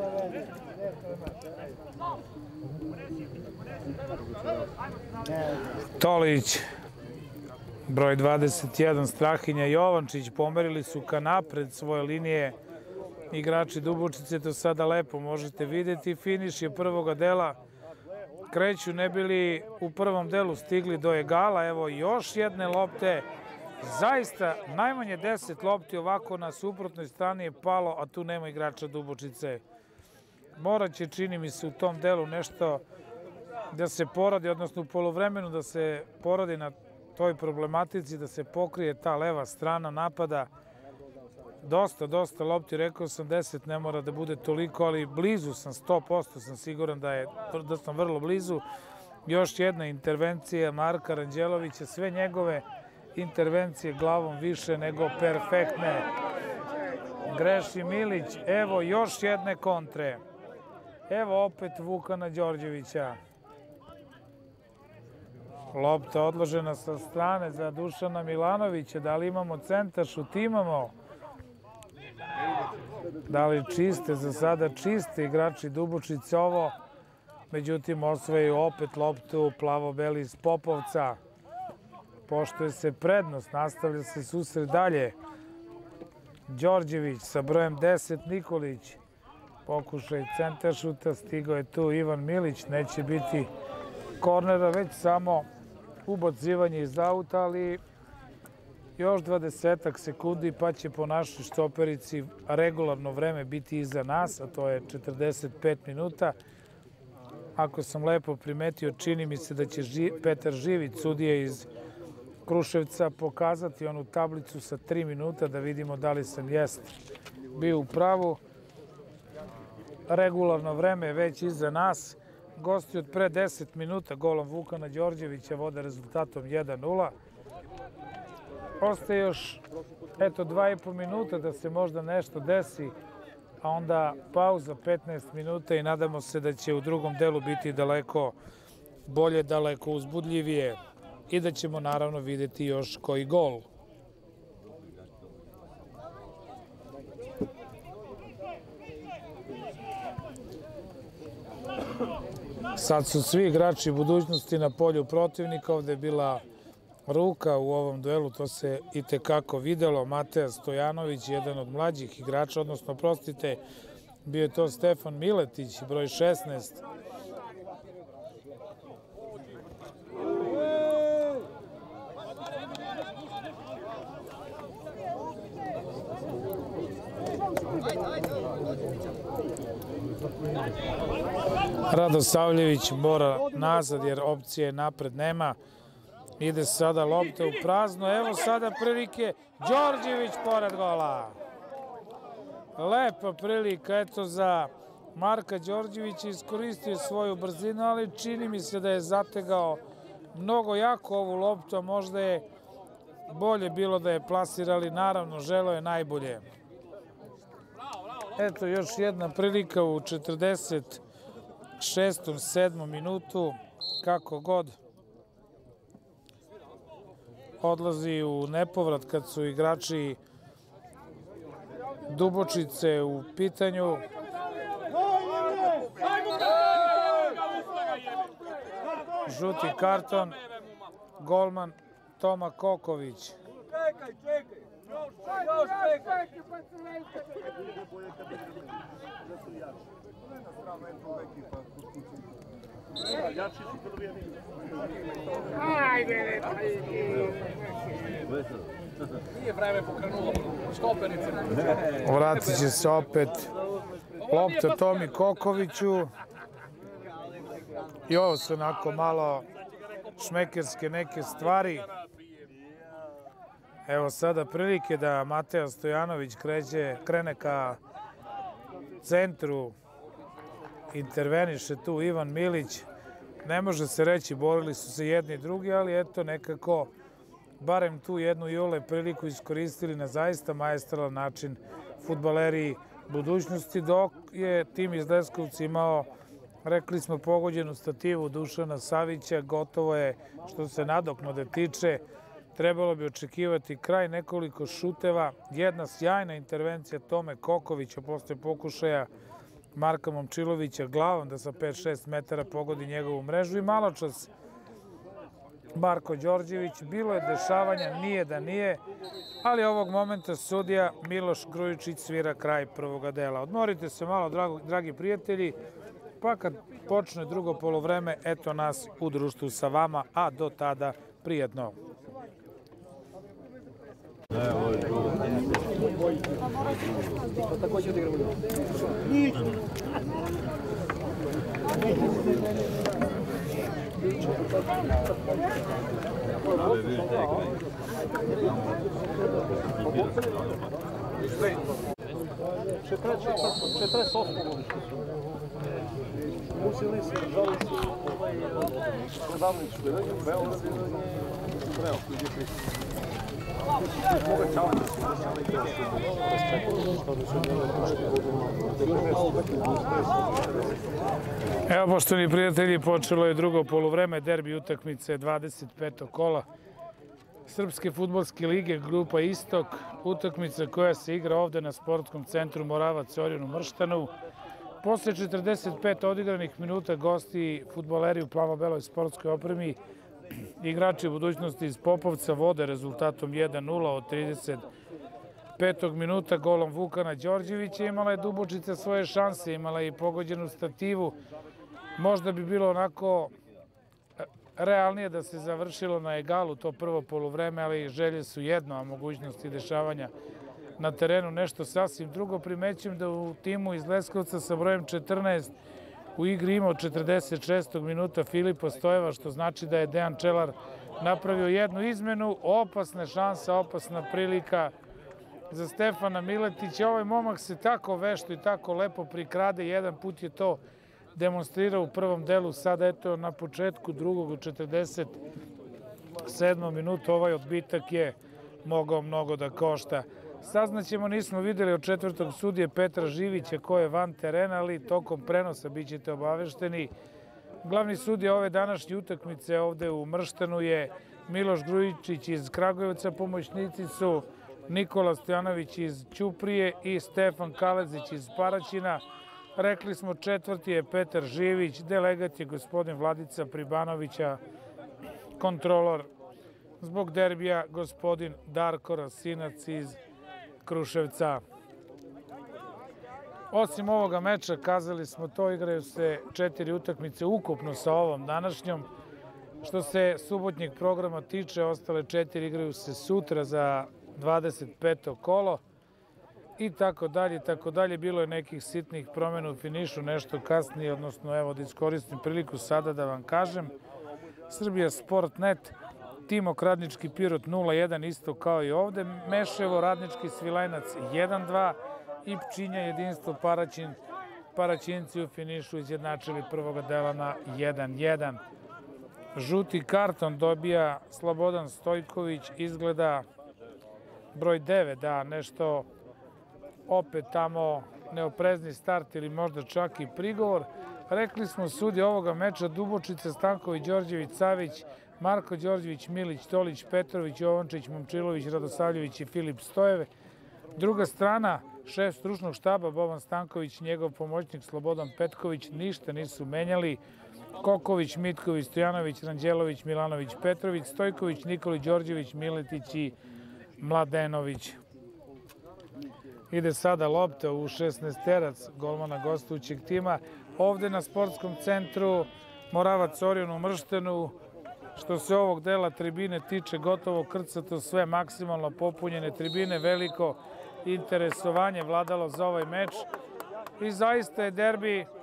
Tolić, broj 21, Strahinja Jovančić pomerili su ka napred svoje linije. Igrači Dubočice to sada lepo možete vidjeti. Finiš je prvoga dela. Kreću, ne bili u prvom delu stigli do egala. Evo još jedne lopte. Zaista najmanje 10 lopti ovako na suprotnoj strani je palo, a tu nema igrača Dubočice. Morat će, čini mi se, u tom delu nešto da se poradi, odnosno u poluvremenu da se poradi na toj problematici, da se pokrije ta leva strana napada. Dosta lopti, rekao sam 10, ne mora da bude toliko, ali blizu sam, 100% sam siguran da sam vrlo blizu. Još jedna intervencija Marka Ranđelovića, sve njegove intervencije glavom više nego perfektne. Greši Milić, evo još jedne kontre. Evo opet Vukana Đorđevića. Lopta odložena sa strane za Dušana Milanovića. Da li imamo centaršut? Imamo. Da li čiste? Za sada čiste igrači Dubočice ovo. Međutim, osvajaju opet loptu plavo-beli iz Popovca. Poštuje se prednost, nastavlja se susret dalje. Đorđević sa brojem 10, Nikolić. Pokušaj centaršuta, stigao je tu Ivan Milić, neće biti kornera, već samo ubacivanje iz auta, ali još 20 sekundi pa će po našoj štoperici regularno vreme biti iza nas, a to je 45 minuta. Ako sam lepo primetio, čini mi se da će Petar Živić, sudija iz Kruševca, pokazati onu tablicu sa 3 minuta da vidimo da li sam bio u pravu. Regularno vreme je već iza nas. Gosti od pre 10 minuta golom Vukana Đorđevića vode rezultatom 1:0. Ostaje još 2,5 minuta da se možda nešto desi, a onda pauza 15 minuta i nadamo se da će u drugom delu biti daleko bolje, daleko uzbudljivije i da ćemo naravno vidjeti još koji gol. Sad su svi igrači budućnosti na polju protivnika. Ovdje je bila ruka u ovom duelu, to se itekako videlo. Mateja Stojanović, jedan od mlađih igrača, odnosno, prostite, bio je to Stefan Miletić, broj 16. Radosavljević mora nazad jer opcije napred nema. Ide sada lopta u prazno. Evo sada prilike. Đorđević pored gola. Lepa prilika, eto, za Marka Đorđevića. Iskoristio svoju brzinu, ali čini mi se da je zategao mnogo jako ovu loptu, a možda je bolje bilo da je plasirali. Naravno, želeo je najbolje. Eto, još jedna prilika u 46. 7. minutu. Kako god odlazi u nepovrat kad su igrači Dubočice u pitanju. Žuti karton, golman Toma Koković. Vratit će se opet lopta Tomi Kokoviću. I ovo su onako malo šmekerske neke stvari. Evo sada prilike da Mateja Stojanović krene ka centru, interveniše tu Ivan Milić. Ne može se reći, borili su se jedni i drugi, ali eto nekako barem tu jednu Jule priliku iskoristili na zaista maestralan način fudbaleri budućnosti, dok je tim iz Leskovca imao, rekli smo, pogođenu stativu Dušana Savića. Gotovo je što se nadoknade tiče. Trebalo bi očekivati kraj, nekoliko šuteva, jedna sjajna intervencija Tome Kokovića posle pokušaja Marka Momčilovića glavom da sa 5-6 metara pogodi njegovu mrežu i maločas Marko Đorđević. Bilo je dešavanja, nije da nije, ali ovog momenta sudija Miloš Grujičić svira kraj prvoga dela. Odmorite se malo, dragi prijatelji, pa kad počne drugo polovreme, eto nas u društvu sa vama, a do tada prijatno. Musili se žaliti Adamnić, Evo, poštovani prijatelji, počelo je drugo poluvreme derbi utakmice 25. kola Srpske fudbalske lige, grupa Istok, utakmica koja se igra ovde na sportskom centru Moravac Orjen u Mrštanu. Posle 45 odigranih minuta gosti fudbaleri u plavo-beloj sportskoj opremi, igrači budućnosti iz Popovca vode rezultatom 1-0 od 35. minuta golom Vukana Đorđevića. Imala je Dubočica svoje šanse, imala je i pogođenu stativu. Možda bi bilo onako realnije da se završilo na egalu to prvo poluvreme, ali želje su jedno, a mogućnosti dešavanja na terenu nešto sasvim drugo. Primećujem da u timu iz Leskovca sa brojem 14 u igri imao 46. minuta Filipa Stojeva, što znači da je Dejan Čelar napravio jednu izmenu. Opasna šansa, opasna prilika za Stefana Miletića. Ovaj momak se tako vešto i tako lepo prikrade. Jedan put je to demonstrirao u prvom delu, sada eto na početku drugog u 47. minutu ovaj odbitak je mogao mnogo da košta. Saznaćemo, nismo videli od četvrtog sudije Petra Živića ko je van terena, ali tokom prenosa bit ćete obavešteni. Glavni sudija ove današnje utakmice ovde u Mrštanu je Miloš Grujičić iz Kragujevca, pomoćnici su Nikola Stojanović iz Ćuprije i Stefan Kalezić iz Paraćina. Rekli smo četvrti je Petar Živić, delegat je gospodin Vladica Pribanovića, kontrolor zbog derbija gospodin Darko Rasinac iz Kruševca. Osim ovoga meča, kazali smo to, igraju se 4 utakmice ukupno sa ovom današnjom. Što se subotnjeg programa tiče, ostale 4 igraju se sutra za 25. kolo i tako dalje, tako dalje. Bilo je nekih sitnih promjena u finišu, nešto kasnije, odnosno evo da iskoristim priliku sada da vam kažem. Srbija Sport.net, Timok Radnički Pirot 0-1, isto kao i ovde. Meševo Radnički Svilajnac 1-2 i Pčinja Jedinstvo Paraćin. Paraćinci u finišu izjednačili prvoga dela na 1-1. Žuti karton dobija Slobodan Stojković, izgleda broj 9, da nešto opet tamo neoprezni start ili možda čak i prigovor. Rekli smo sudije ovoga meča Dubočica, Stanković, Đorđević, Savić, Marko Đorđević, Milić, Tolić, Petrović, Jovančić, Momčilović, Radosavljević i Filip Stojeve. Druga strana, šef stručnog štaba Boban Stanković, njegov pomoćnik Slobodan Petković, ništa nisu menjali. Koković, Mitković, Stojanović, Ranđelović, Milanović, Petrović, Stojković, Nikolić, Đorđević, Miletić i Mladenović. Ide sada lopta u 16-terac golmana gostujućeg tima. Ovde na sportskom centru Moravac Orjen u Mrštanu. Što se ovog dela tribine tiče, gotovo krcato sve, maksimalno popunjene tribine, veliko interesovanje vladalo za ovaj meč. I zaista je derbi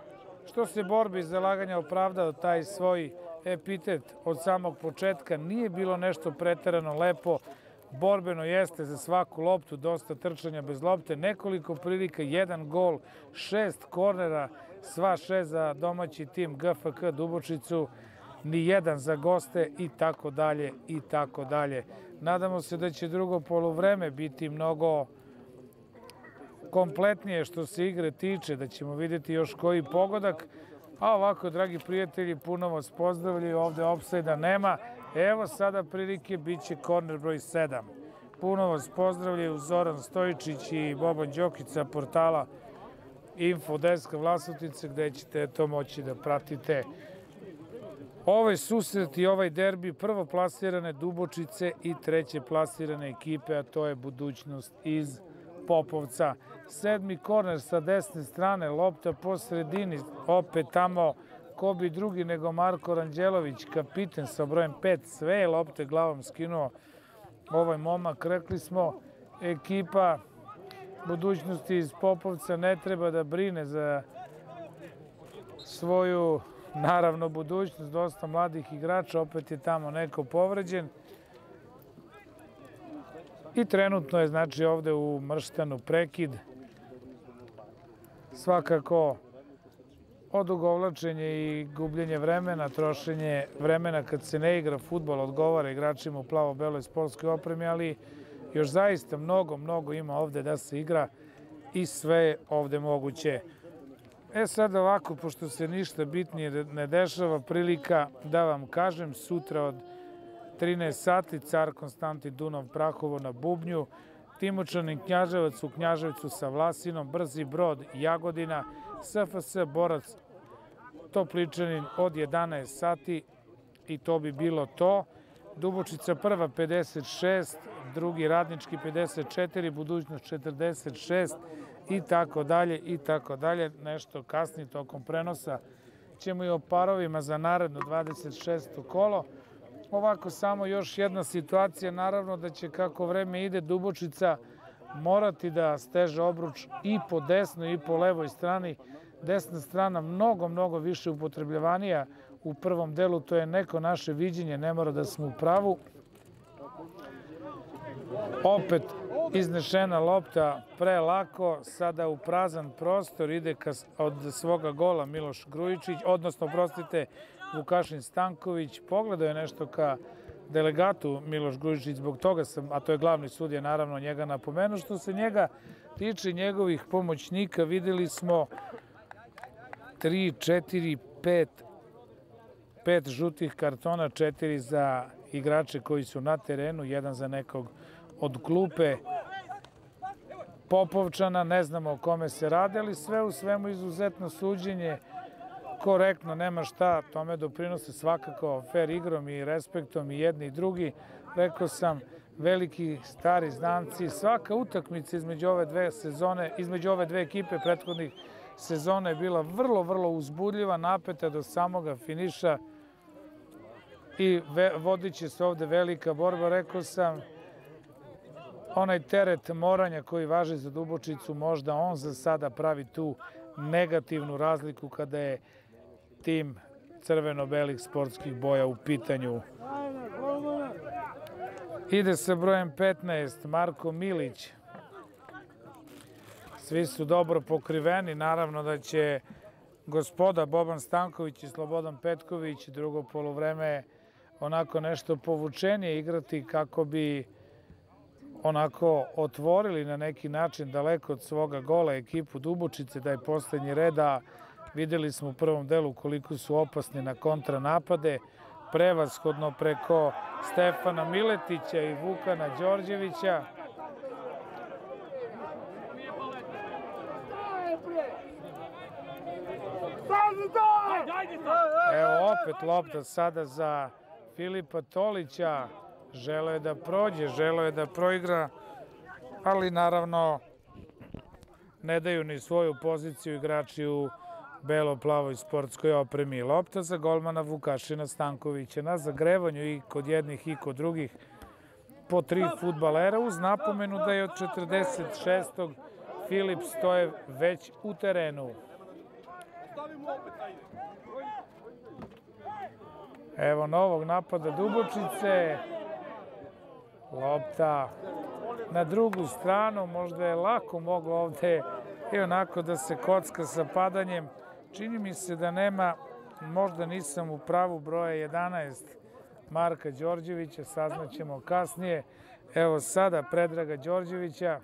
što se borbe i zalaganja opravdao taj svoj epitet od samog početka. Nije bilo nešto preterano lepo, borbeno jeste za svaku loptu, dosta trčanja bez lopte, nekoliko prilika, 1 gol, 6 kornera, sva 6 za domaći tim GFK Dubočicu, ni jedan za goste i tako dalje i tako dalje. Nadamo se da će drugo poluvreme biti mnogo kompletnije što se igre tiče, da ćemo vidjeti još koji pogodak. A ovako, dragi prijatelji, puno vas pozdravljaju, ovde ofsajda nema. Evo sada prilike, bit će korner broj 7. Puno vas pozdravljaju Zoran Stojičić i Boban Đokić sa portala Infodeska Vlasotice, gde ćete to moći da pratite. Ovaj susret i ovaj derbi prvo plasirane Dubočice i treće plasirane ekipe, a to je Budućnost iz Popovca. 7. korner sa desne strane, lopta po sredini, opet tamo ko bi drugi nego Marko Ranđelović, kapiten sa brojem 5, sve lopte glavom skinuo ovaj momak. Rekli smo, ekipa Budućnosti iz Popovca ne treba da brine za svoju, naravno, budućnost, dosta mladih igrača, opet je tamo neko povređen. I trenutno je, znači, ovde u Mrštanu prekid. Svakako odugovlačenje i gubljenje vremena, trošenje vremena kad se ne igra fudbal odgovara igračima u plavo-beloj sportskoj opremi, ali još zaista mnogo ima ovde da se igra i sve je ovde moguće. Sad ovako, pošto se ništa bitnije ne dešava, prilika da vam kažem, sutra od 13 sati Car Konstantin Dunav Prahovo na bubnju, Timočanin Knjaževac u Knjaževcu sa Vlasinom, Brzi Brod Jagodina, SFS Borac Topličanin od 11 sati i to bi bilo to. Dubočica prva 56, drugi Radnički 54, Budućnost 46 i tako dalje. Nešto kasnije tokom prenosa ćemo i o parovima za naredno 26. kolo. Ovako samo još jedna situacija, naravno da će kako vreme ide Dubočica morati da steže obruč i po desnoj i po levoj strani. Desna strana mnogo više upotrebljavanija u prvom delu, to je neko naše viđenje, ne mora da smo u pravu. Opet iznešena lopta prelako, sada u prazan prostor ide od svoga gola Miloš Grujičić, odnosno, prostite, Vukašin Stanković. Pogledao je nešto ka delegatu Miloš Grujičić, zbog toga sam, a to je glavni sudija, naravno njega napomenuo. Što se njega tiče, njegovih pomoćnika, videli smo 3, 4, 5 žutih kartona, 4 za igrače koji su na terenu, 1 za nekog od klupe Popovčana, ne znamo o kome se radi, ali sve u svemu izuzetno suđenje, korektno, nema šta, tome doprinose svakako fair igrom i respektom i jedni i drugi. Rekao sam, veliki stari znanci, svaka utakmica između ove dve sezone, između ove dve ekipe prethodnih sezona je bila vrlo uzbudljiva, napeta do samoga finiša i vodit će se ovde velika borba. Rekao sam, onaj teret moranja koji važi za Dubočicu, možda on za sada pravi tu negativnu razliku kada je tim crveno-belih sportskih boja u pitanju. Ide sa brojem 15 Marko Milić. Svi su dobro pokriveni, naravno da će gospoda Boban Stanković i Slobodan Petković drugo poluvreme onako nešto povučenije igrati kako bi onako otvorili na neki način daleko od svoga gola ekipu Dubočice, da je poslednji red, a videli smo u prvom delu koliko su opasni na kontranapade, prevashodno preko Stefana Miletića i Vukana Đorđevića. Evo opet lopta sada za Filipa Tolića. Želo je da prođe, želo je da proigra, ali naravno ne daju ni svoju poziciju igrači u belo-plavoj sportskoj opremi. Lopta za golmana Vukašina Stankovića na zagrevanju i kod jednih i kod drugih po 3 fudbalera, uz napomenu da je od 46. Filip Stojev već u terenu. Evo novog napada Dubočice. Lopta na drugu stranu. Možda je lako moglo ovde i onako da se kocka sa padanjem. Čini mi se da nema, možda nisam u pravu, broja 11 Marka Đorđevića, saznaćemo kasnije. Evo sada Predraga Đorđevića.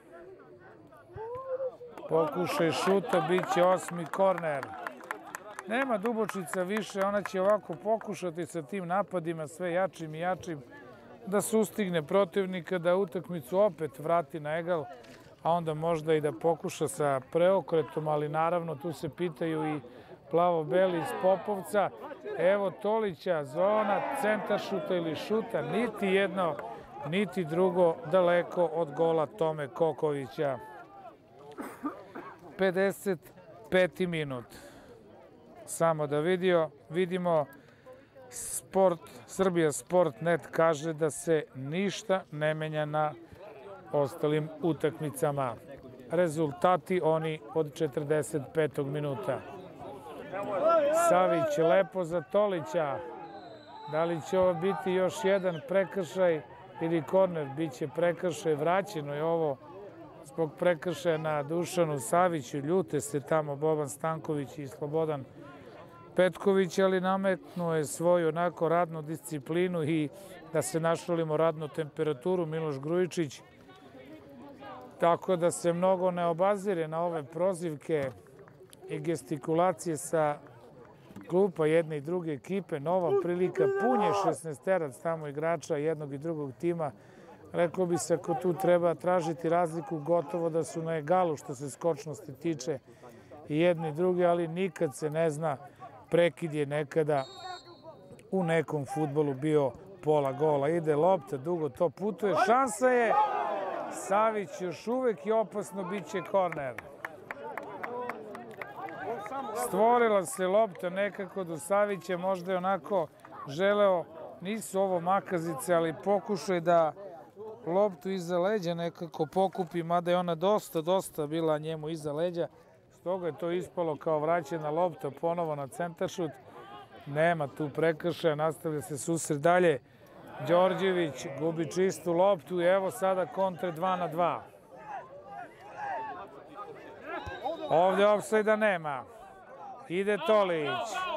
Pokušaj šuta, bit će 8. korner. Nema Dubočica više, ona će ovako pokušati sa tim napadima sve jačim i jačim da sustigne protivnika, da utakmicu opet vrati na egal, a onda možda i da pokuša sa preokretom, ali naravno tu se pitaju i plavo-beli iz Popovca. Evo Tolića, zona, centar šuta ili šuta, niti jedno, niti drugo, daleko od gola Tome Kokovića. 55. minut. Samo da vidimo, Srbija Sport.net kaže da se ništa ne menja na ostalim utakmicama. Rezultati oni od 45. minuta. Savić lepo za Tolića. Da li će ovo biti još jedan prekršaj ili korner? Biće prekršaj, vraćeno je ovo zbog prekršaja na Dušanu Saviću. Ljute se tamo Boban Stanković i Slobodan Petković, ali nametnuo je svoju onako radnu disciplinu i da se našalimo radnu temperaturu Miloš Grujičić. Tako da se mnogo ne obazire na ove prozivke i gestikulacije sa klupa jedne i druge ekipe. Nova prilika, pun je 16-terac tamo igrača jednog i drugog tima. Reklo bi se ako tu treba tražiti razliku, gotovo da su na egalu što se skočnosti tiče i jedni i drugi, ali nikad se ne zna. Prekid je nekada u nekom fudbalu bio pola gola. Ide lopta, dugo to putuje, šansa je. Savić još uvek je opasno, bit će korner. Stvorila se lopta nekako do Savića, možda je onako želeo, nisu ovo makazice, ali pokušaj da loptu iza leđa nekako pokupi, mada je ona dosta bila njemu iza leđa. Stoga je to ispalo kao vraćena lopta ponovo na centaršut. Nema tu prekršaja, nastavlja se susret dalje. Đorđević gubi čistu loptu i evo sada kontre 2-2. Ovde ofsajda nema. Ide Tolić.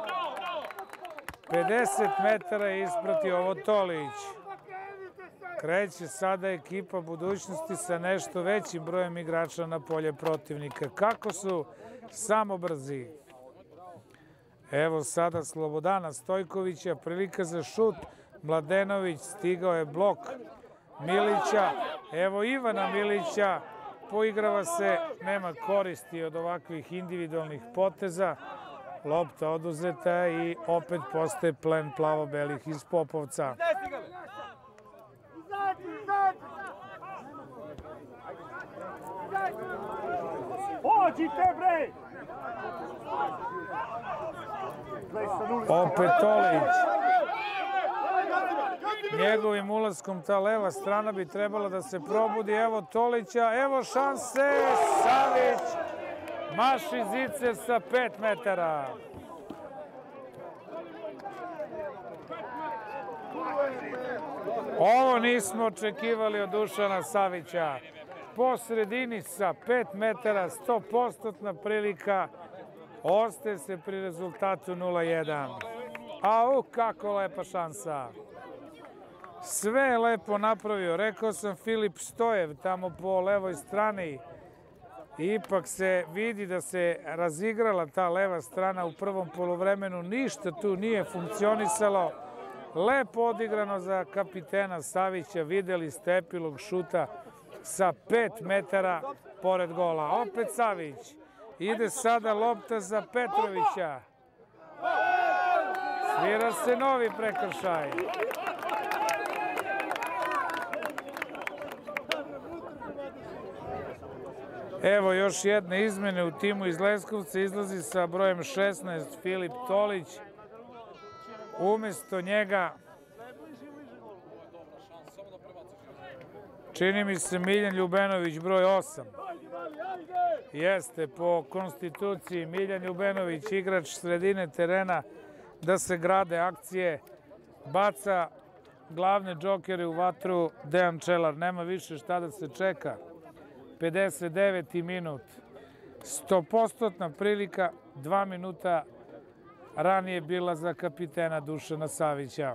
50 metara je ispratio ovo Tolić. Kreće sada ekipa budućnosti sa nešto većim brojem igrača na polje protivnika. Kako su samo brzi. Evo sada Slobodana Stojkovića, prilika za šut. Mladenović, stigao je blok Milića. Evo Ivana Milića, poigrava se, nema koristi od ovakvih individualnih poteza. Lopta oduzeta i opet postaje plen plavo-belih iz Popovca. Opet Tolić. Njegovim ulaskom ta leva strana bi trebala da se probudi. Evo Tolića, evo šanse. Savić maši zicer sa 5 metara. Ovo nismo očekivali od Dušana Savića. Po sredini sa 5 metara, 100% prilika. Ostaje se pri rezultatu 0-1. Au, kako lepa šansa. Sve je lepo napravio. Rekao sam Filip Stojev tamo po levoj strani. Ipak se vidi da se razigrala ta leva strana u prvom poluvremenu. Ništa tu nije funkcionisalo. Lepo odigrano za kapitena Savića. Videli ste epilog šuta sa 5 metara pored gola. Opet Savić. Ide sada lopta za Petrovića. Svira se novi prekršaj. Evo još jedne izmene u timu iz Leskovca. Izlazi sa brojem 16 Filip Tolić. Umesto njega čini mi se Miljan Ljubenović, broj 8. Jeste po konstituciji Miljan Ljubenović, igrač sredine terena, da se grade akcije. baca glavne džokere u vatru Dejan Čelar. Nema više šta da se čeka. 59. minut. 100% prilika, 2 minuta ranije bila za kapitena Dušana Savića.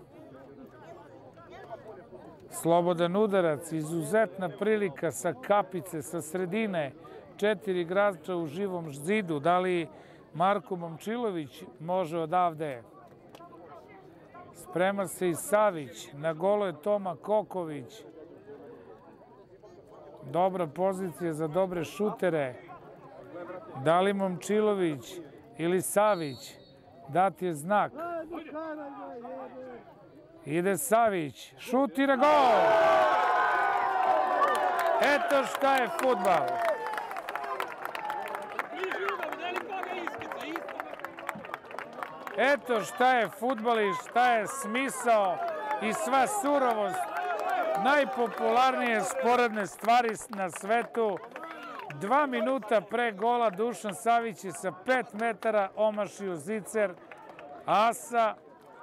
Slobodan udarac, izuzetna prilika sa kapice, sa sredine, 4 igrača u živom zidu. Da li Marko Momčilović može odavde? Sprema se i Savić, na golo je Toma Koković. Dobra pozicija za dobre šutere. Da li Momčilović ili Savić? Dat je znak. Ide Savić, šutira gol! Eto šta je fudbal. Eto šta je fudbal i šta je smisao i sva surovost najpopularnije sporedne stvari na svetu. 2 minuta pre gola Dušan Savić je sa 5 metara omašio zicer, a sa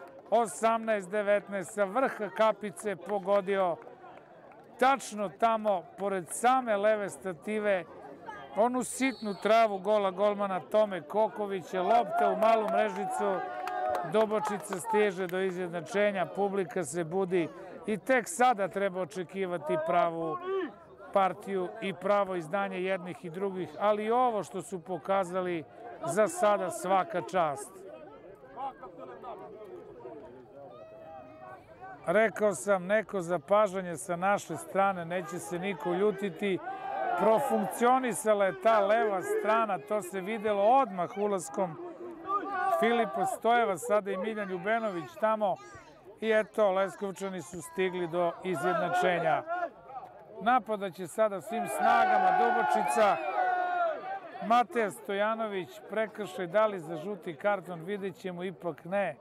18-19 sa vrha kapice pogodio tačno tamo, pored same leve stative, onu sitnu travu gola golmana Tome Kokovića. Lopta u malu mrežicu, Dubočica stiže do izjednačenja, publika se budi i tek sada treba očekivati pravu partiju i pravo izdanje jednih i drugih, ali i ovo što su pokazali za sada svaka čast. Rekao sam, neko zapažanje sa naše strane, neće se niko ljutiti. Profunkcionisala je ta leva strana, to se videlo odmah ulaskom Filipa Stojeva, sada i Miljan Ljubenović tamo. I eto, Leskovčani su stigli do izjednačenja. Napadaće sada svim snagama Dubočica. Mateja Stojanović, prekršaj, da li za žuti karton, vidjet ćemo, ipak ne.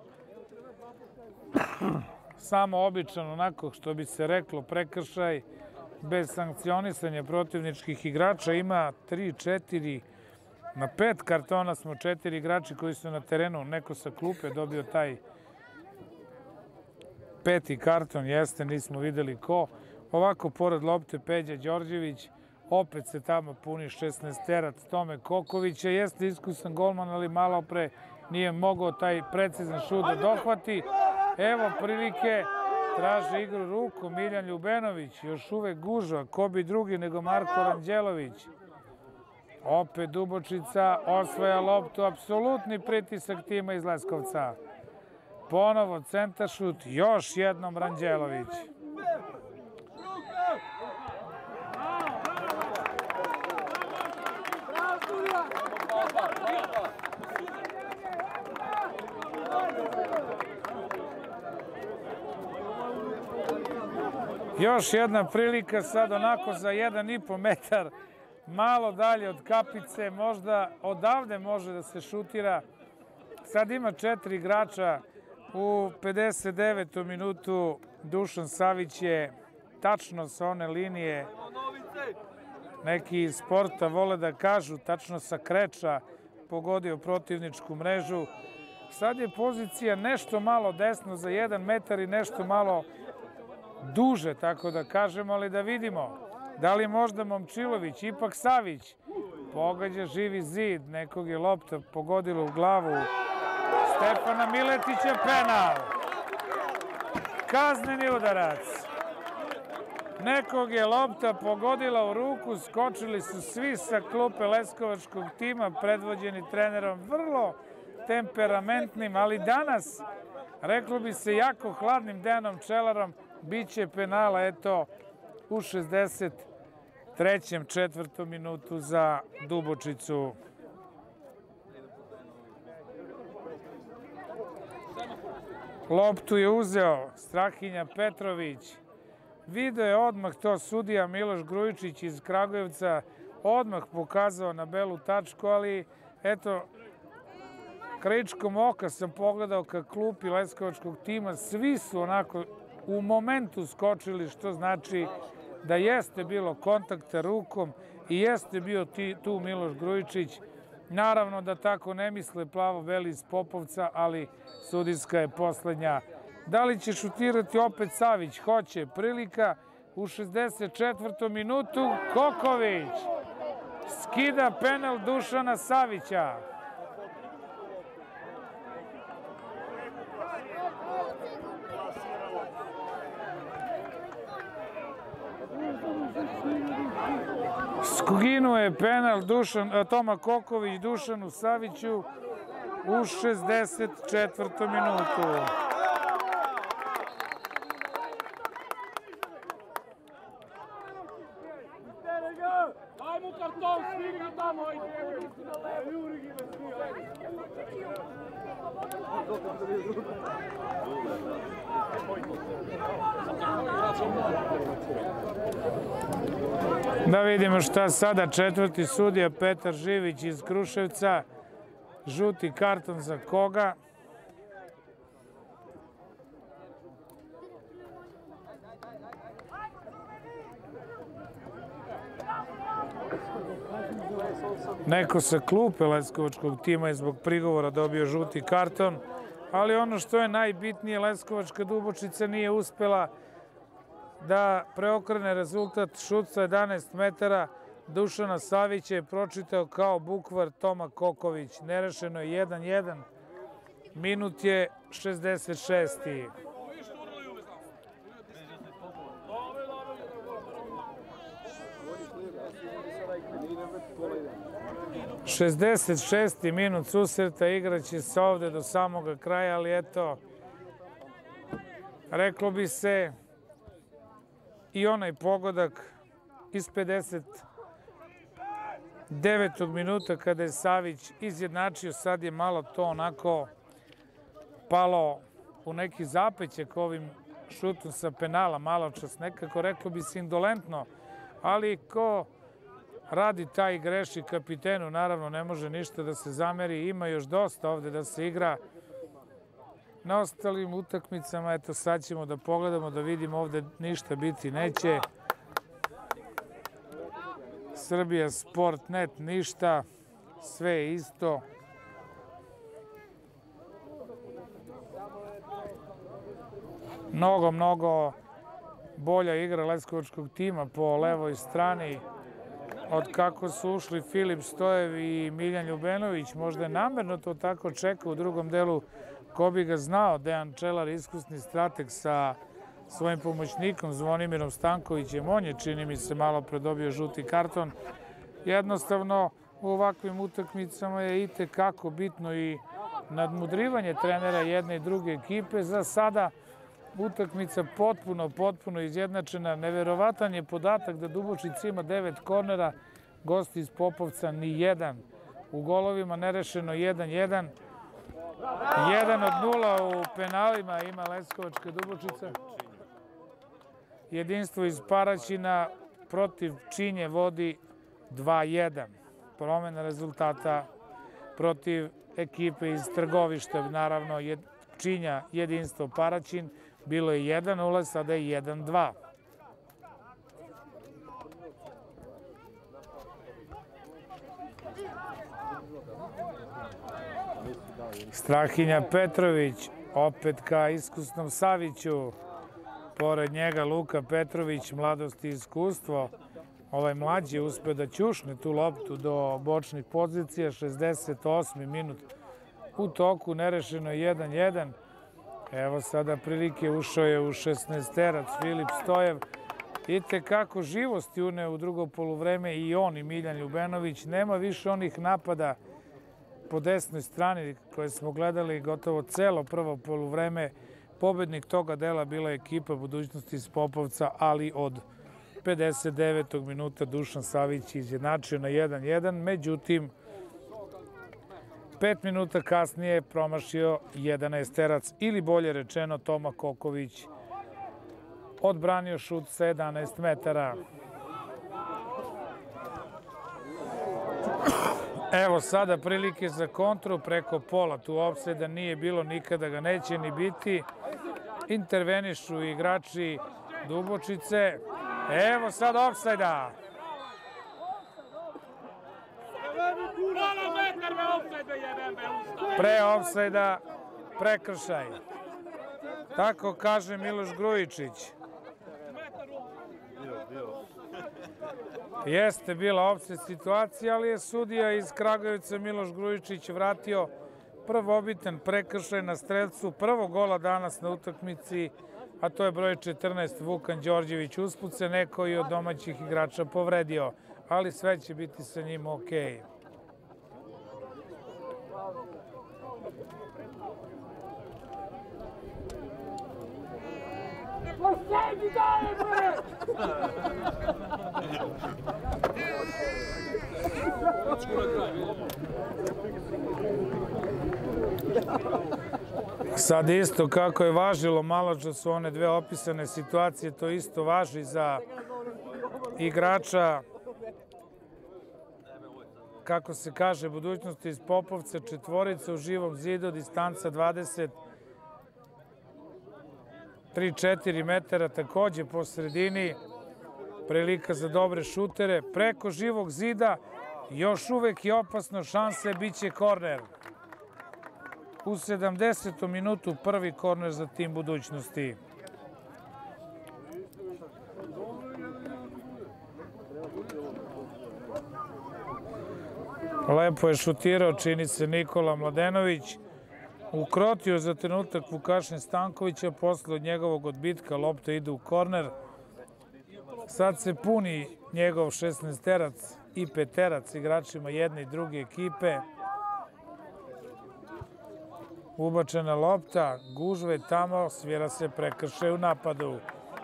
Samo običan, onako što bi se reklo, prekršaj bez sankcionisanja protivničkih igrača. Ima 3, 4, na 5 kartona smo 4 igrači koji su na terenu. Neko sa klupe dobio taj 5. karton, jeste, nismo videli ko. Ovako, pored lopte, Peđa Đorđević, opet se tamo puni 16-terac Tome Kokovića. Jeste iskusan golman, ali malo pre nije mogao taj precizan šut da dohvati. Evo prilike, traže igru ruku Miljan Ljubenović, još uvek gužva, ko bi drugi nego Marko Ranđelović. Opet Dubočica osvaja loptu, apsolutni pritisak tima iz Leskovca. Ponovo centaršut, još jednom Ranđelović. Još jedna prilika sad onako za 1,5 metar, malo dalje od kapice, možda odavde može da se šutira. Sad ima 4 igrača u 59. minutu. Dušan Savić je tačno sa one linije, neki iz sporta vole da kažu, tačno sa kreča pogodio protivničku mrežu. Sad je pozicija nešto malo desno za 1 metar i nešto malo duže, tako da kažemo, ali da vidimo. Da li možda Momčilović, ipak Savić, pogađa živi zid, nekog je lopta pogodila u glavu Stefana Miletića, penal. Kazneni udarac. Nekog je lopta pogodila u ruku, skočili su svi sa klupe leskovačkog tima, predvođeni trenerom, vrlo temperamentnim, ali danas, reklo bi se, jako hladnim Dejanom Čelarom. Biće penala, eto, u 63. 4. minutu za Dubočicu. Loptu je uzeo Strahinja Petrović. Video je odmah to sudija Miloš Grujičić iz Kragujevca, odmah pokazao na belu tačku, ali eto, krajičkom oka sam pogledao ka klupi leskovačkog tima, svi su onako u momentu skočili, što znači da jeste bilo kontakta rukom i jeste bio tu Miloš Grujičić. Naravno da tako ne misle plavo-beli iz Popovca, ali sudijska je poslednja Da li će šutirati opet Savić? Hoće. Prilika u 64. minutu. Koković skida penal Dušana Savića. Skinuo je penal Toma Koković Dušanu Saviću u 64. minutu. Daj mu karton, sviri ga tamo, Da vidimo šta sada četvrti sudija Petar Živić iz Kruševca. Žuti karton za koga? Neko sa klupe leskovačkog tima je zbog prigovora dobio žuti karton, ali ono što je najbitnije, leskovačka Dubočica nije uspela da preokrene rezultat. Šut sa 11 metara Dušana Savića je pročitao kao bukvar Toma Koković. Nerešeno je 1-1. Minut je 66. 66. minut susreta, igraće se ovde do samoga kraja, ali eto, reklo bi se i onaj pogodak iz 59. minuta kada je Savić izjednačio, sad je malo to onako palo u neki zapećak ovim šutom sa penala, malo čas nekako, reklo bi se indolentno, ali ko radi taj i greši, kapitenu naravno ne može ništa da se zameri, ima još dosta ovde da se igra. Na ostalim utakmicama, eto sad ćemo da pogledamo, da vidimo, ovde ništa biti neće. Srbija Sport.net ništa, sve je isto. Mnogo bolja igra leskovačkog tima po levoj strani od kako su ušli Filip Stojev i Miljan Ljubenović. Možda je namerno to tako čeka u drugom delu, ko bi ga znao. Dejan Čelar, iskusni strateg sa svojim pomoćnikom Zvonimirom Stankovićem. On je, čini mi se, malo pre dobio žuti karton. Jednostavno, u ovakvim utakmicama je itekako bitno i nadmudrivanje trenera jedne i druge ekipe. Za sada utakmica potpuno izjednačena. Neverovatan je podatak da Dubočica ima 9 kornera, gosti iz Popovca ni jedan. U golovima nerešeno 1-1. 1-0 u penalima ima leskovačka Dubočica. Jedinstvo iz Paraćina protiv Činje vodi 2-1. Promena rezultata protiv ekipe iz Trgovišta. Naravno, Činja, Jedinstvo, Paraćin. Bilo je 1-0, sada je 1-2. Strahinja Petrović, opet ka iskusnom Saviću. Pored njega Luka Petrović, mladost i iskustvo. Ovaj mlađi uspe da ćušne tu loptu do bočnih pozicija. 68. minut u toku, nerešeno je 1-1. Evo sada prilike, ušao je u 16-terac Filip Stojev. Vidite kako živosti uneo u drugo poluvreme i on i Miljan Ljubenović. Nema više onih napada po desnoj strani koje smo gledali gotovo celo prvo poluvreme. Pobednik toga dela bila je ekipa Budućnosti iz Popovca, ali od 59. minuta Dušan Savić izjednačio na 1-1. Međutim, 5 minuta kasnije promašio 11-terac, ili bolje rečeno Toma Koković odbranio šut sa 11 metara. Evo sada prilike za kontru preko pola. Tu ofsajda nije bilo, nikada ga neće ni biti. Intervenišu igrači Dubočice. Evo sad ofsajda. Pre ofsajda prekršaj. Tako kaže Miloš Grujičić. Jeste bila opset situacija, ali je sudija iz Kragujevca Miloš Grujičić vratio prvobitan prekršaj na strelcu prvog gola danas na utakmici, a to je broj 14 Vukan Đorđević. Usput se neko i od domaćih igrača povredio, ali sve će biti sa njim okej. Sad isto kako je važilo maločas su one dve opisane situacije, to isto važi za igrača, kako se kaže, budućnosti iz Popovca, četvorica u Živom zidu, distanca 23-4 metara, takođe po sredini, prilika za dobre šutere, preko Živog zida, još uvek je opasno, šanse, bit će korner. U 70. minutu prvi korner za tim budućnosti. Lepo je šutirao, čini se, Nikola Mladenović. Ukrotio za trenutak Vukašin Stankovića, posle od njegovog odbitka lopta ide u korner. Sad se puni njegov 16-terac i 5-terac igračima jedne i druge ekipe. Ubačena lopta, gužve tamo, svira se prekršaj u napadu.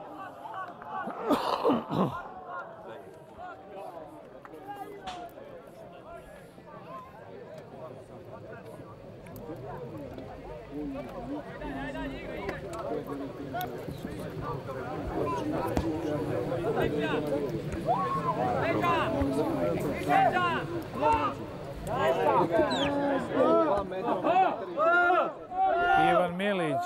Ivan Milić.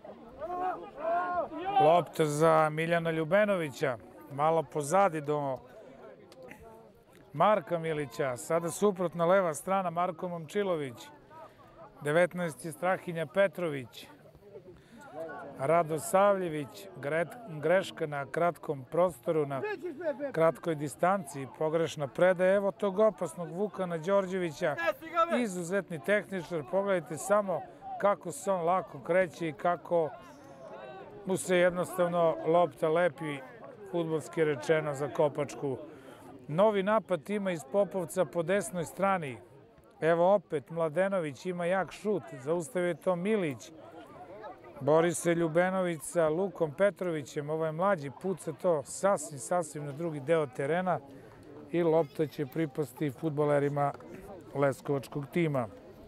Lopta za Miljana Ljubenovića. Malo pozadi do Marka Milića. Sada suprotna leva strana, Marko Momčilović. 19 je Strahinja Petrović. Rado Savljević, greška na kratkom prostoru, na kratkoj distanci, pogrešna predaja. Evo tog opasnog Vukana Đorđevića, izuzetni tehničar. Pogledajte samo kako se on lako kreće i kako mu se jednostavno lopta lepi, fudbalski rečeno, za kopačku. Novi napad ima iz Popovca po desnoj strani. Evo opet Mladenović ima jak šut, zaustavio to Milić. Bori se Ljubenović sa Lukom Petrovićem, ovo je mlađi, puca to sasvim na drugi deo terena i lopta će pripasti fudbalerima leskovačkog tima.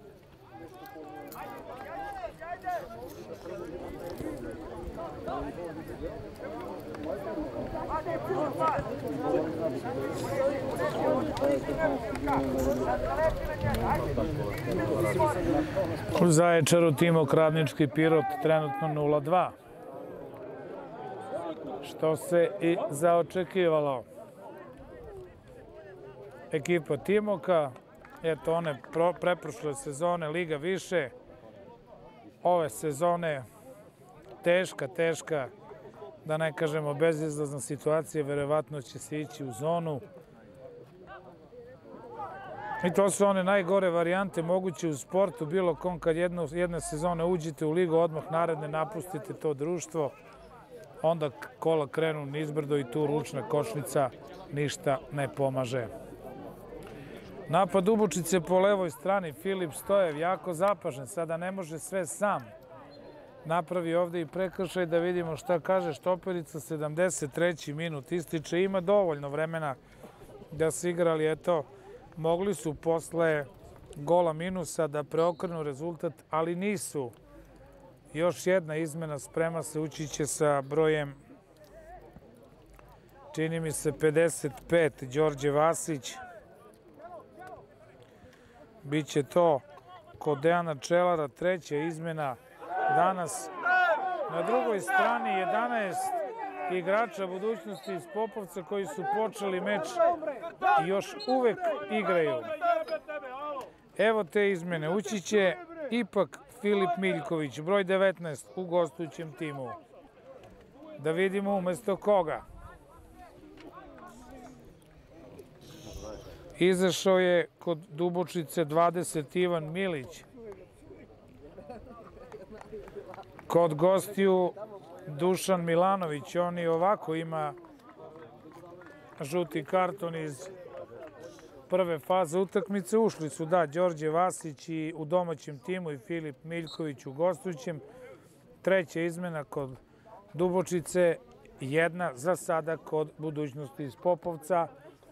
U Zaječaru Timok Radnički Pirot trenutno 0-2. Što se i zaočekivalo. Ekipa Timoka, eto one preprošle sezone Liga više, ove sezone teška, da ne kažemo bezizlazna situacija, verovatno će se ići u zonu. I to su one najgore varijante moguće u sportu, bilo kom, kad jedne sezone uđete u ligu, odmah naredne napustite to društvo, onda kola krenu nizbrdo i tu ručna košnica ništa ne pomaže. Napad Ubučice po levoj strani, Filip Stojev, jako zapažen, sada ne može sve sam. Napravi ovde i prekršaj, da vidimo šta kaže štoperica, 73. minut ističe, ima dovoljno vremena da se igrali, eto, mogli su posle gola minusa da preokrenu rezultat, ali nisu. Još jedna izmena, sprema se, ući će sa brojem, čini mi se, 55, Đorđe Vasić. Biće to kod Dejana Čelara, treća izmena danas. Na drugoj strani 11 igrača budućnosti iz Popovca koji su počeli meč i još uvek igraju. Evo te izmene. Ući će ipak Filip Miljković, broj 19 u gostujućem timu. Da vidimo umesto koga. Izašao je kod Dubočice 20 Ivan Milić. Kod gostiju Dušan Milanović, on i ovako ima žuti karton iz prve faze utakmice. Ušli su, da, Đorđe Vasić i u domaćem timu i Filip Miljković u gostujućem. Treća izmena kod Dubočice, jedna za sada kod Budućnosti iz Popovca.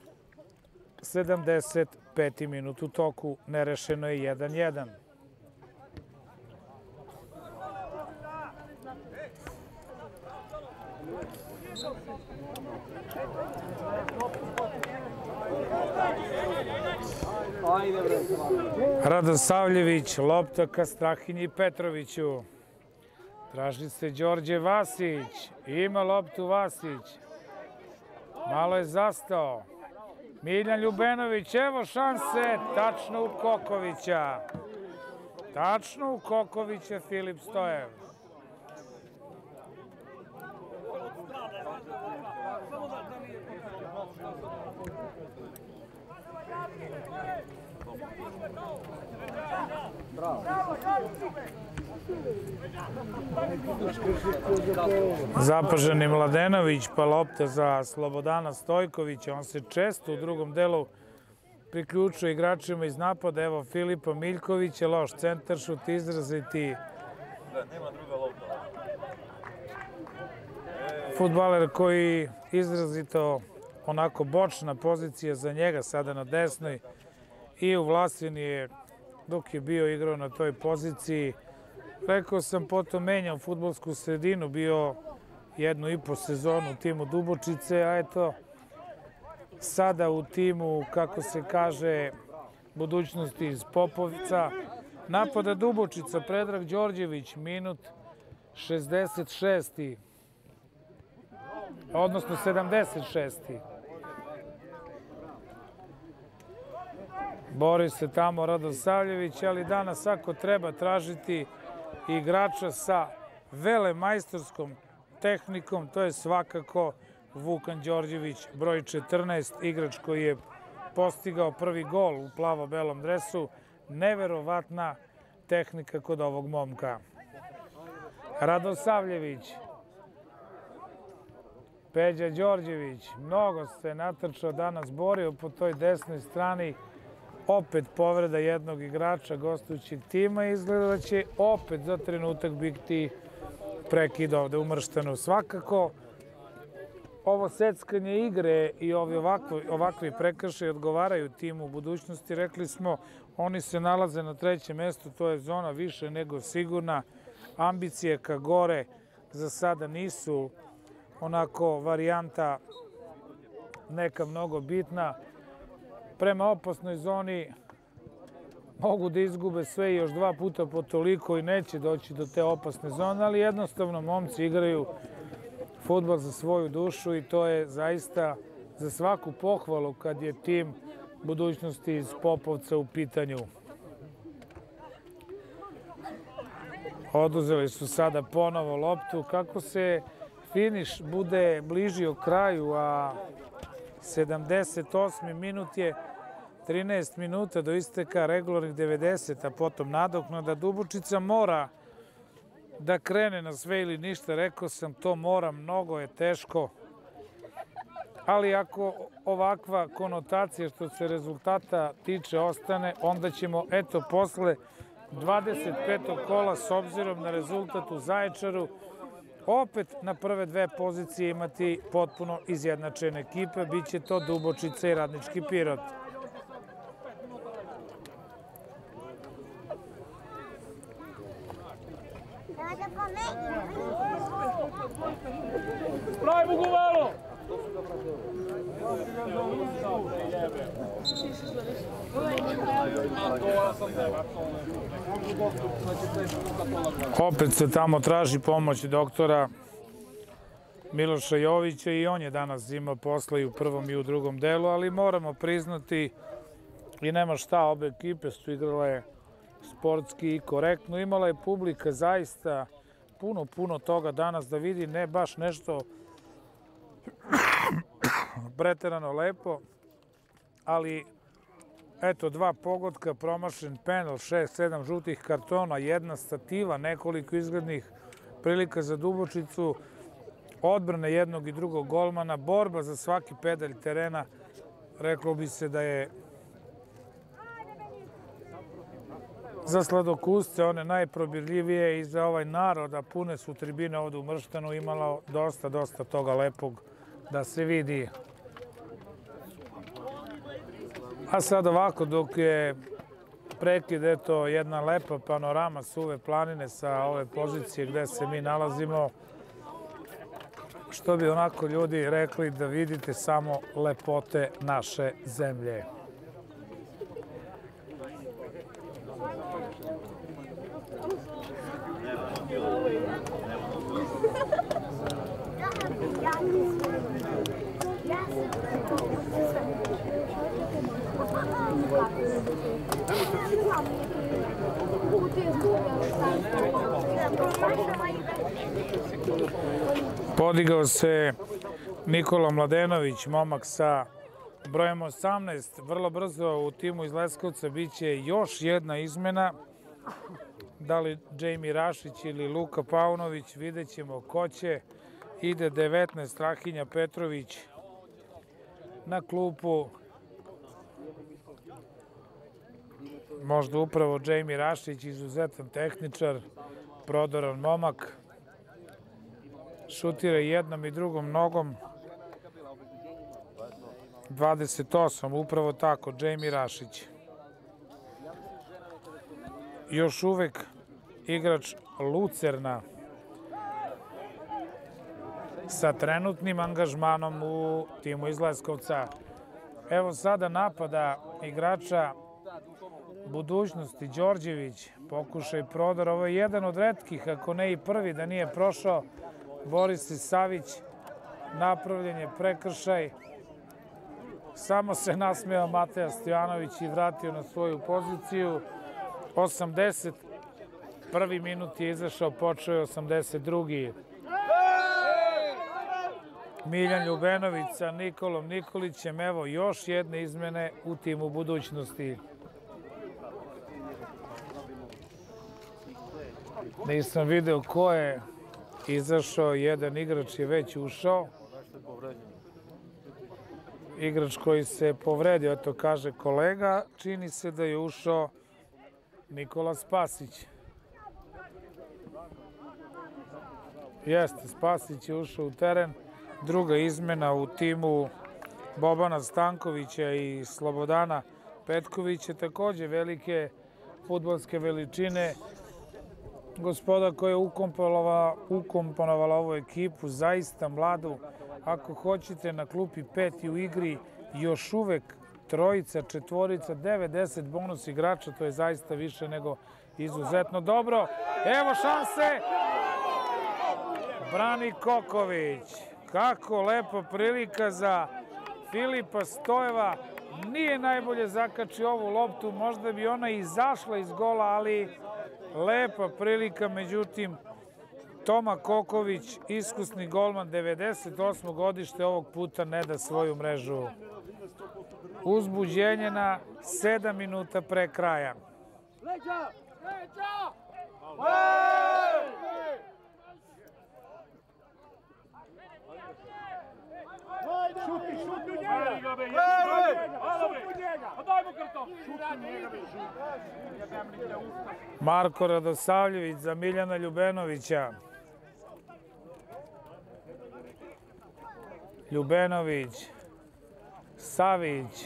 75. minut u toku, nerešeno je 1-1. Radosavljević, lopta ka Strahinji Petroviću. Traži se Đorđe Vasić. Ima loptu Vasić. Malo je zastao. Miljan Ljubenović, evo šanse. Tačno u Kokovića. Tačno u Kokovića Filip Stojev. Zapaženi Mladenović, pa lopta za Slobodana Stojkovića. On se često u drugom delu priključuje igračima iz napada. Evo Filipa Miljkovića, loš centaršut, izraziti fudbaler koji izrazito onako bočna pozicija za njega sada na desnoj. I u Vlasini je, dok je bio igrao na toj poziciji, rekao sam, potom menjao fudbalsku sredinu, bio 1,5 sezonu u timu Dubočice, a eto, sada u timu, kako se kaže, Budućnosti iz Popovca. Napada Dubočica, Predrag Đorđević, minut 66. Odnosno 76. Bori se tamo Radosavljević, ali danas ako treba tražiti igrača sa velemajstorskom tehnikom, to je svakako Vukan Đorđević, broj 14, igrač koji je postigao prvi gol u plavo-belom dresu. Neverovatna tehnika kod ovog momka. Radosavljević, Peđa Đorđević, mnogo se natrčao danas, borio po toj desnoj strani. Opet povreda jednog igrača gostujućeg tima i izgleda da će opet za trenutak biti prekid ovde u Mrštanu. Svakako, ovo seckanje igre i ovakvi prekršaji odgovaraju timu u Budućnosti. Rekli smo, oni se nalaze na trećem mestu, to je zona više nego sigurna. Ambicije ka gore za sada nisu onako varijanta neka mnogo bitna. Prema opasnoj zoni mogu da izgube sve i još 2 puta po toliko i neće doći do te opasne zone, ali jednostavno momci igraju fudbal za svoju dušu i to je zaista za svaku pohvalu kad je tim Budućnosti iz Popovca u pitanju. Oduzeli su sada ponovo loptu. Kako se finiš bude bližio kraju, a 78. minut je, 13 minuta do isteka regularnih 90, a potom nadoknada. Dubočica mora da krene na sve ili ništa. Rekao sam, to mora, mnogo je teško. Ali ako ovakva konotacija što se rezultata tiče ostane, onda ćemo, eto, posle 25. kola, s obzirom na rezultat u Zaječaru, opet na prve 2 pozicije imati potpuno izjednačene ekipe. Biće to Dubočica i Radnički Pirot. Pravi Buguvalo! Opet se tamo traži pomoć doktora Miloša Jovića i on je danas imao posla i u prvom i u drugom delu, ali moramo priznati i nema šta, obe ekipe su igrale sportski i korektno. Imala je publika zaista puno toga danas da vidi, ne baš nešto preterano lepo, ali eto, 2 pogotka, promašen penal, 6-7 žutih kartona, 1 stativa, nekoliko izglednih prilika za Dubočicu, odbrane jednog i drugog golmana, borba za svaki pedalj terena. Reklo bi se da je za sladokusce, one najprobirljivije, i za ovaj narod, a pune su tribine ovde u Mrštanu, imalo dosta toga lepog da se vidi. A sad ovako, dok je prekid, eto, jedna lepa panorama Suve planine sa ove pozicije gde se mi nalazimo, što bi onako ljudi rekli, da vidite samo lepote naše zemlje. Podigao se Nikola Mladenović, momak sa brojem 18. Vrlo brzo u timu iz Leskovca biće još jedna izmena. Da li Džejmi Rašić ili Luka Paunović, vidjet ćemo ko će. Ide 19, Strahinja Petrović na klupu. Možda upravo Džejmi Rašić, izuzetan tehničar, prodoran momak. Šutira jednom i drugom nogom. 28, upravo tako, Džejmi Rašić. Još uvek igrač Lucerna sa trenutnim angažmanom u timu iz Leskovca. Evo sada napada igrača budućnosti, Đorđević, pokušaj prodor. Ovo je jedan od retkih, ako ne i prvi, da nije prošao. Boris Savić, napravljen je prekršaj. Samo se nasmejao Mateja Stojanović i vratio na svoju poziciju. 81. minut je izašao, počeo je 82. Miljan Ljubenović sa Nikolom Nikolićem. Evo još jedne izmene u timu budućnosti. Nisam video ko je izašao, jedan igrač je već ušao. Igrač koji se povredio, to kaže kolega, čini se da je ušao Nikola Spasić. Jeste, Spasić je ušao u teren. Druga izmena u timu Bobana Stankovića i Slobodana Petkovića, takođe velike fudbalske veličine. Gospoda koja je ukomponovala ovu ekipu, zaista mladu. Ako hoćete, na klupi 5 u igri, još uvek trojica, četvorica, 9-10 bonus igrača, to je zaista više nego izuzetno dobro. Evo šanse! Brani Koković. Kako lepa prilika za Filipa Stojeva. Nije najbolje zakačio ovu loptu, možda bi ona izašla iz gola, ali lepa prilika. Međutim, Toma Koković, iskusni golman, 98. godište, ovog puta ne da svoju mrežu. Uzbuđenje na 7 minuta pre kraja. Šuti u njega! Dajmo karton! Marko Radosavljević za Miljana Ljubenovića. Ljubenović, Savić.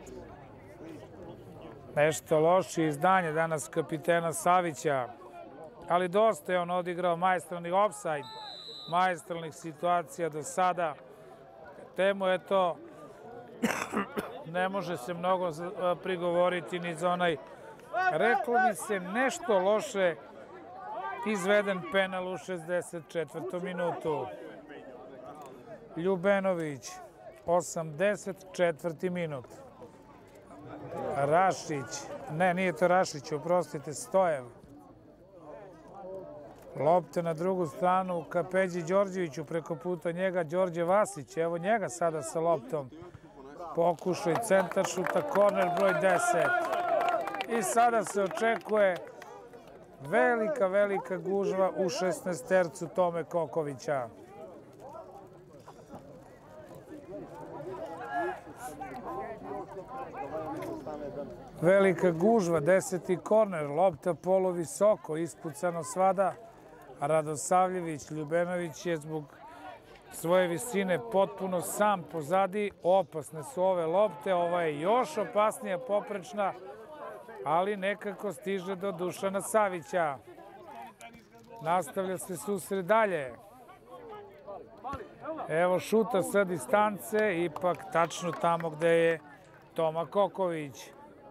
Nešto loše izdanje danas kapitena Savića, ali dosta je on odigrao maestralnih ofsajd, maestralnih situacija do sada. Temu je to, ne može se mnogo prigovoriti ni za onaj, reklo bi se, nešto loše izveden penal u 64. minutu. Ljubenović, 84. minut. Rašić, ne, nije to Rašić, oprostite, Stojev. Lopta na drugu stranu ka Peđi Đorđeviću, preko puta njega Đorđe Vasić. Evo njega sada sa loptom. Pokušaj centar šuta, korner broj 10. I sada se očekuje velika gužva u 16-tercu Tome Kokovića. Velika gužva, 10. korner, lopta poluvisoko, ispucano svada. Radosavljević, Ljubenović je zbog svoje visine potpuno sam pozadi. Opasne su ove lopte, ova je još opasnija, poprečna, ali nekako stiže do Dušana Savića. Nastavlja se susret dalje. Evo šuta sa distance, ipak tačno tamo gde je Toma Koković.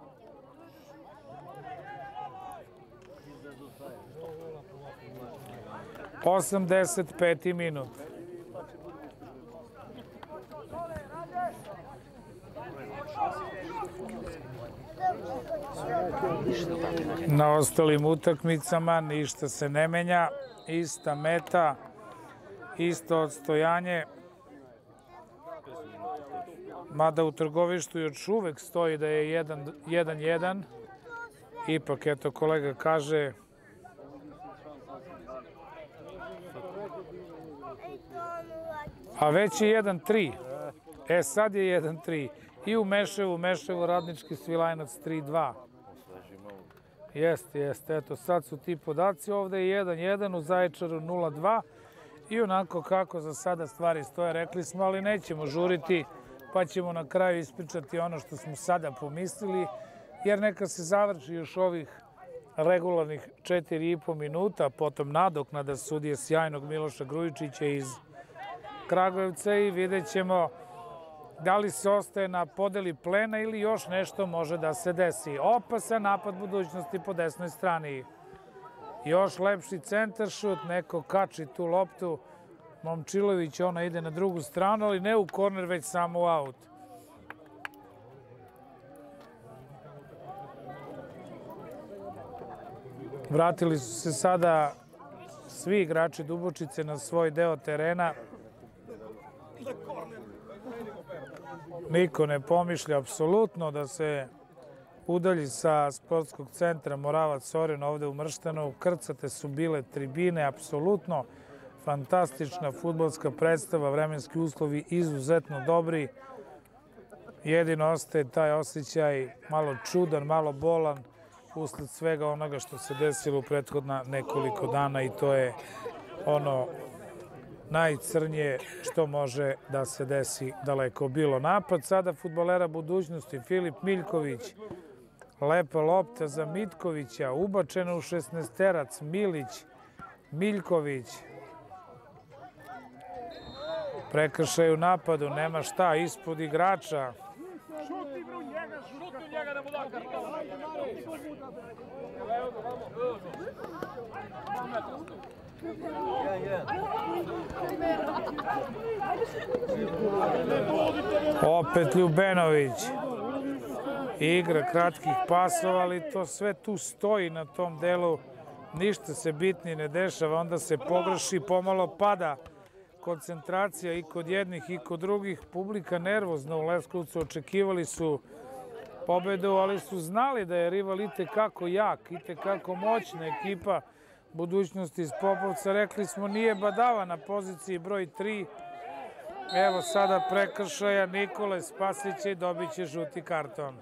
Osamdeset minut. Na ostalim utakmicama ništa se ne menja, ista meta, isto odstojanje. Mada u Trgovištu još uvek stoji da je 1-1. Ipak, eto, kolega kaže a već je 1-3. E, sad je 1-3. I u Meševu Radnički Svilajnac 3-2. Jeste. Eto, sad su ti podaci. Ovde je 1-1, u Zaječaru 0-2. I onako kako za sada stvari stoje, rekli smo, ali nećemo žuriti, pa ćemo na kraju ispričati ono što smo sada pomislili, jer neka se završi još ovih regularnih 4,5 minuta, potom nadoknada sudije sjajnog Miloša Grujičića iz Kragujevca i vidjet ćemo da li se ostaje na podeli plena ili još nešto može da se desi. Opasan napad budućnosti po desnoj strani. Još lepši centar šut, neko kači tu loptu. Momčilović, ona ide na drugu stranu, ali ne u korner, već samo u aut. Vratili su se sada svi igrači Dubočice na svoj deo terena. Niko ne pomišlja apsolutno da se udalji sa sportskog centra Moravac-Oren ovde u Mrštanu. Krcate su bile tribine, apsolutno fantastična fudbalska predstava, vremenski uslovi izuzetno dobri. Jedino ostaje taj osjećaj malo čudan, malo bolan usled svega onoga što se desilo u prethodna nekoliko dana i to je ono najcrnije što može da se desi daleko bilo. Napad sada fudbalera budućnosti, Filip Miljković. Lepa lopta za Mitkovića, ubačena u 16-terac, Milić, Miljković. Prekršaj u napadu, nema šta, ispod igrača. Opet Ljubenović. Igra kratkih pasova, ali to sve tu stoji na tom delu. Ništa se bitnije ne dešava, onda se pogreši, pomalo pada koncentracija i kod jednih i kod drugih. Publika nervozna u Leskovcu, očekivali su pobedu, ali su znali da je rival itekako jak, itekako moćna ekipa budućnosti iz Popovca. Rekli smo, nije badava na poziciji broj 3. Evo sada prekršaja Nikole Spasića i dobit će žuti karton.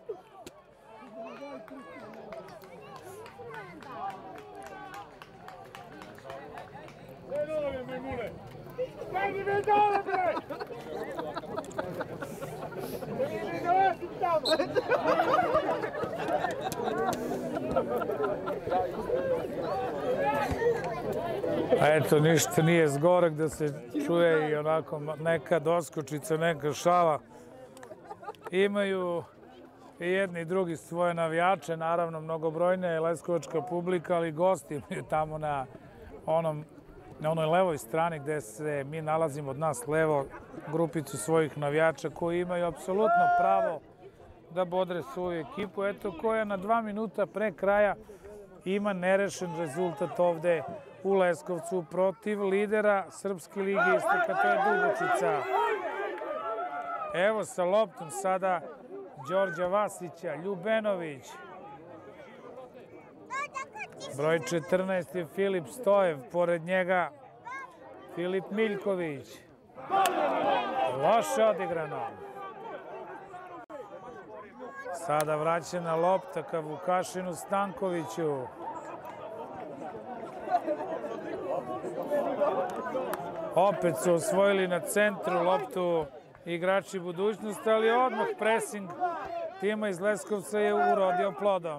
A eto, ništa nije zgorek da se čuje i onako neka doskočica, neka šala. Imaju i jedni i drugi svoje navijače, naravno mnogobrojna je leskovačka publika, ali gosti imaju tamo na onoj levoj strani gde se mi nalazimo od nas levo, grupicu svojih navijača koji imaju apsolutno pravo da bodre svoju ekipu, eto koja na 2 minuta pre kraja ima nerešen rezultat ovde u Leskovcu protiv lidera Srpske lige istoka, to je Dubočica. Evo sa loptom sada Đorđa Vasića, Ljubenović. Broj 14 je Filip Stojev, pored njega Filip Miljković. Loše odigrano. Sada vraćena lopta ka Vukašinu Stankoviću. Opet su osvojili na centru loptu igrači budućnosti, ali odmah presing tima iz Leskovca je urodio plodom.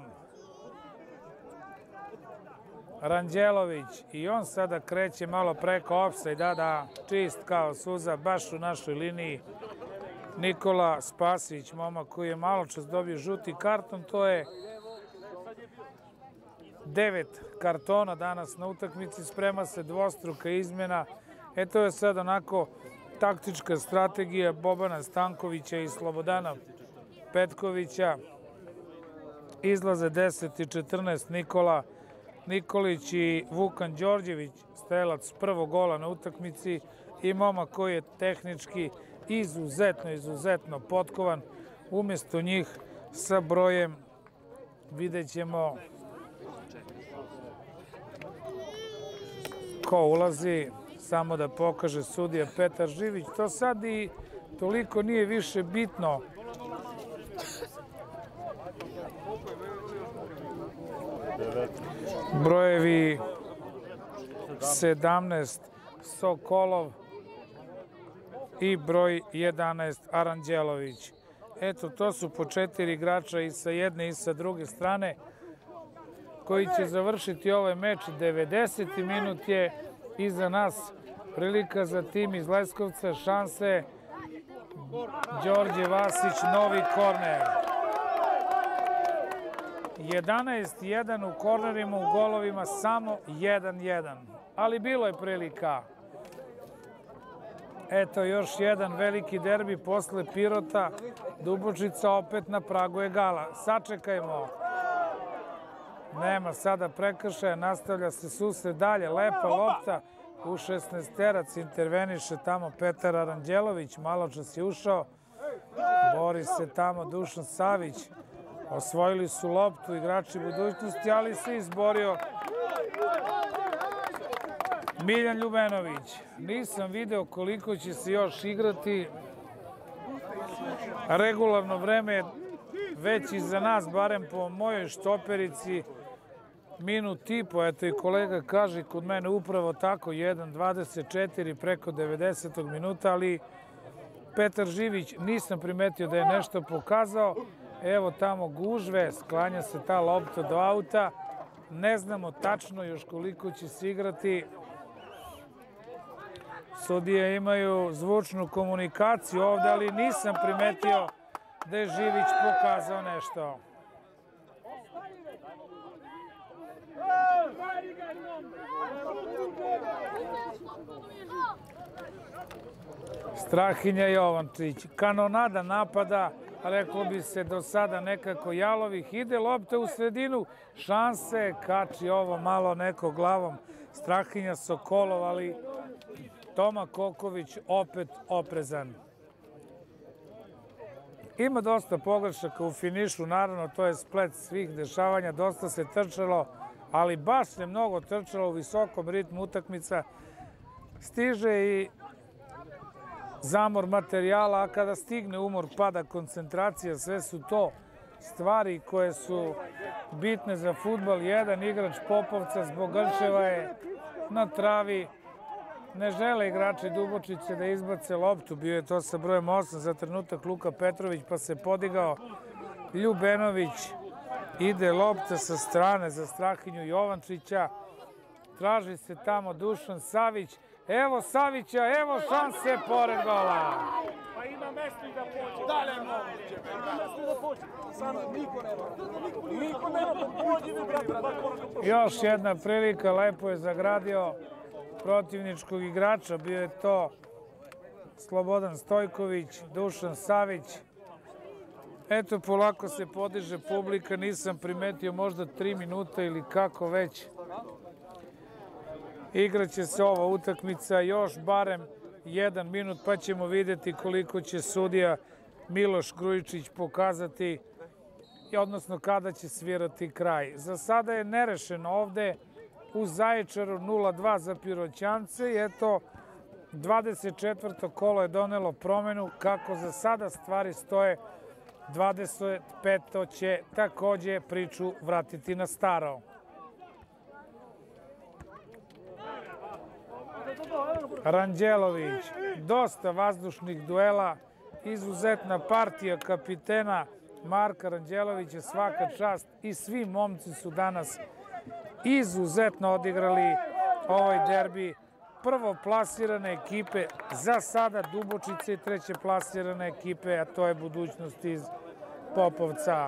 Ranđelović i on sada kreće malo preko ofsajda, da čist kao suza baš u našoj liniji. Nikola Spasić, momak koji je malo čas dobio žuti karton, to je 9 kartona danas na utakmici, sprema se dvostruka izmena. To je sad onako taktička strategija Bobana Stankovića i Slobodana Petkovića. Izlaze 10 i 14 Nikola Nikolić i Vukan Đorđević, strelac prvog gola na utakmici i momak koji je tehnički izuzetno potkovan. Umjesto njih sa brojem vidjet ćemo ko ulazi, samo da pokaže sudija Petar Živić. To sad i toliko nije više bitno. Brojevi 17 Sokolov i broj 11 Aranđelović. Eto, to su po 4 igrača i sa jedne i sa druge strane koji će završiti ovaj meč. 90. minut je iza nas. Prilika za tim iz Leskovca, šanse Đorđe Vasić, novi korner. 11-1 u kornerima, u golovima samo 1-1. Ali bilo je prilika. Eto, još jedan veliki derbi posle Pirota. Dubočica opet na pragu egala. Sačekajmo. Nema sada prekršaja, nastavlja se susret dalje. Lepa lopta u 16-terac, interveniše tamo Petar Aranđelović, malo čas je ušao. Bori se tamo Dušan Savić. Osvojili su loptu igrači budućnosti, ali se izborio Miljan Ljubenović. Nisam video koliko će se još igrati. Regularno vreme je već iza nas, barem po mojoj štoperici, minut i po. Eto i kolega kaže kod mene upravo tako, 1:24 preko 90. minuta, ali Petar Živić nisam primetio da je nešto pokazao. Evo tamo gužve, sklanja se ta lopta do auta. Ne znamo tačno još koliko će se igrati. Sudije imaju zvučnu komunikaciju ovde, ali nisam primetio da je Živić pokazao nešto. Strahinja Jovančić, kanonada napada, reklo bi se do sada nekako jalovih, ide lopta u sredinu, šanse, kači ovo malo neko glavom Strahinja Sokolov, ali Toma Koković opet oprezan. Ima dosta pogrešaka u finišu, naravno to je splet svih dešavanja, dosta se trčalo, ali baš se mnogo trčalo u visokom ritmu utakmica. Stiže i zamor materijala, a kada stigne umor pada koncentracija, sve su to stvari koje su bitne za fudbal. Jedan igrač Popovca zbog grčeva je na travi. Ne žele igrači Dubočice da izbace loptu, bio je to sa brojem 8 za trenutak Luka Petrović, pa se podigao Ljubenović. Ide lopta sa strane za Strahinju Jovančića. Traži se tamo Dušan Savić. Evo Savića, evo šanse pored gola. Pa ima mesto i da pođe. Da li je moguće? Ima mesto i da pođe. Sada niko nema. Niko nema da pođe. Još jedna prilika, lepo je zagradio protivničkog igrača. Bio je to Slobodan Stojković, Dušan Savić. Eto, polako se podiže publika, nisam primetio možda 3 minuta ili kako već. Igraće se ova utakmica još barem 1 minut, pa ćemo vidjeti koliko će sudija Miloš Grujičić pokazati, odnosno kada će svirati kraj. Za sada je nerešeno ovde u Zaječaru 0-2 za Piroćance i eto, 24. kolo je donelo promenu. Kako za sada stvari stoje, 25. će takođe priču vratiti na staro. Ranđelović, dosta vazdušnih duela, izuzetna partija kapitena Marka Ranđelovića, svaka čast i svi momci su danas izuzetno odigrali ovaj derbi. Prvo plasirane ekipe, za sada Dubočice i treće plasirane ekipe, a to je budućnost iz Popovca.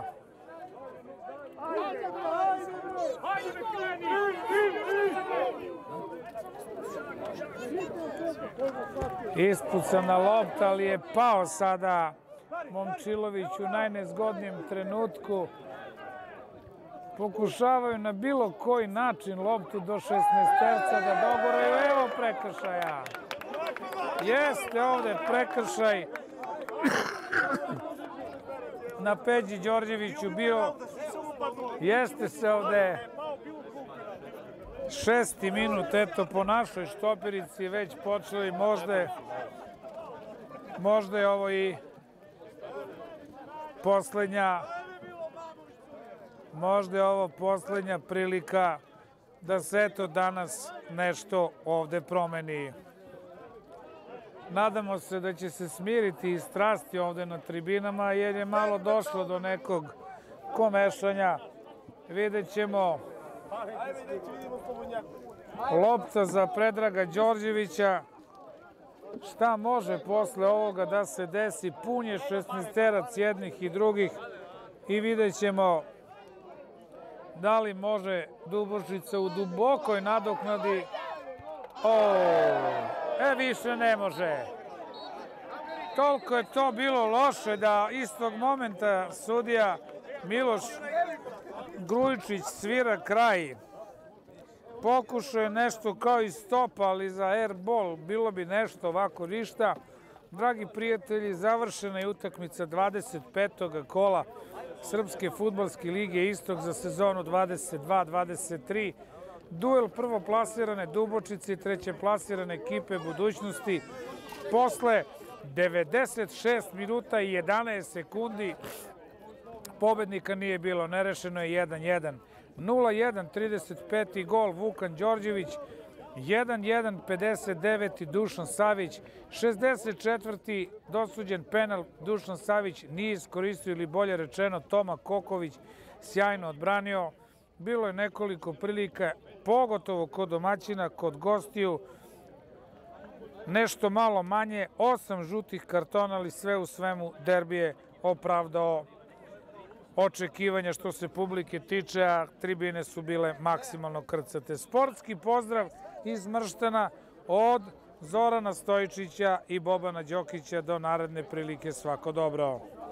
Ispucana lopta, ali je pao sada Momčilović u najnezgodnijem trenutku. Pokušavaju na bilo koji način loptu do 16-terca da dogoraju. Evo prekršaja. Jeste ovde prekršaj na Peđi Đorđeviću bio. Jeste se ovde 6. minut, eto po našoj štoperici već počeli, možda je ovo i poslednja prilika da se eto danas nešto ovde promeni. Nadamo se da će se smiriti i strasti ovde na tribinama, jer je malo došlo do nekog komešanja. Vidjet ćemo. Lopta za Predraga Đorđevića. Šta može posle ovoga da se desi? Pun je 16-terac jednih i drugih i vidjet ćemo da li može Dubočica u dubokoj nadoknadi. Više ne može. Toliko je to bilo loše da istog momenta sudija Miloš Grujičić svira kraj. Pokušao je nešto kao i stop, ali za airball bilo bi nešto, ovako ništa. Dragi prijatelji, završena je utakmica 25. kola Srpske fudbalske lige Istok za sezonu 22-23. Duel prvoplasirane Dubočice i trećeplasirane ekipe budućnosti. Posle 96 minuta i 11 sekundi pobednika nije bilo, nerešeno je 1-1. 0-1, 35. gol Vukan Đorđević, 1-1, 59. Dušan Savić, 64. dosuđen penal Dušan Savić nije iskoristio, ili bolje rečeno Toma Koković sjajno odbranio. Bilo je nekoliko prilika, pogotovo kod domaćina, kod gostiju, nešto malo manje, 8 žutih kartona, ali sve u svemu derbi je opravdao očekivanja što se publike tiče, a tribine su bile maksimalno krcate. Sportski pozdrav iz Mrštana od Zorana Stojičića i Bobana Đokića. Do naredne prilike, svako dobro.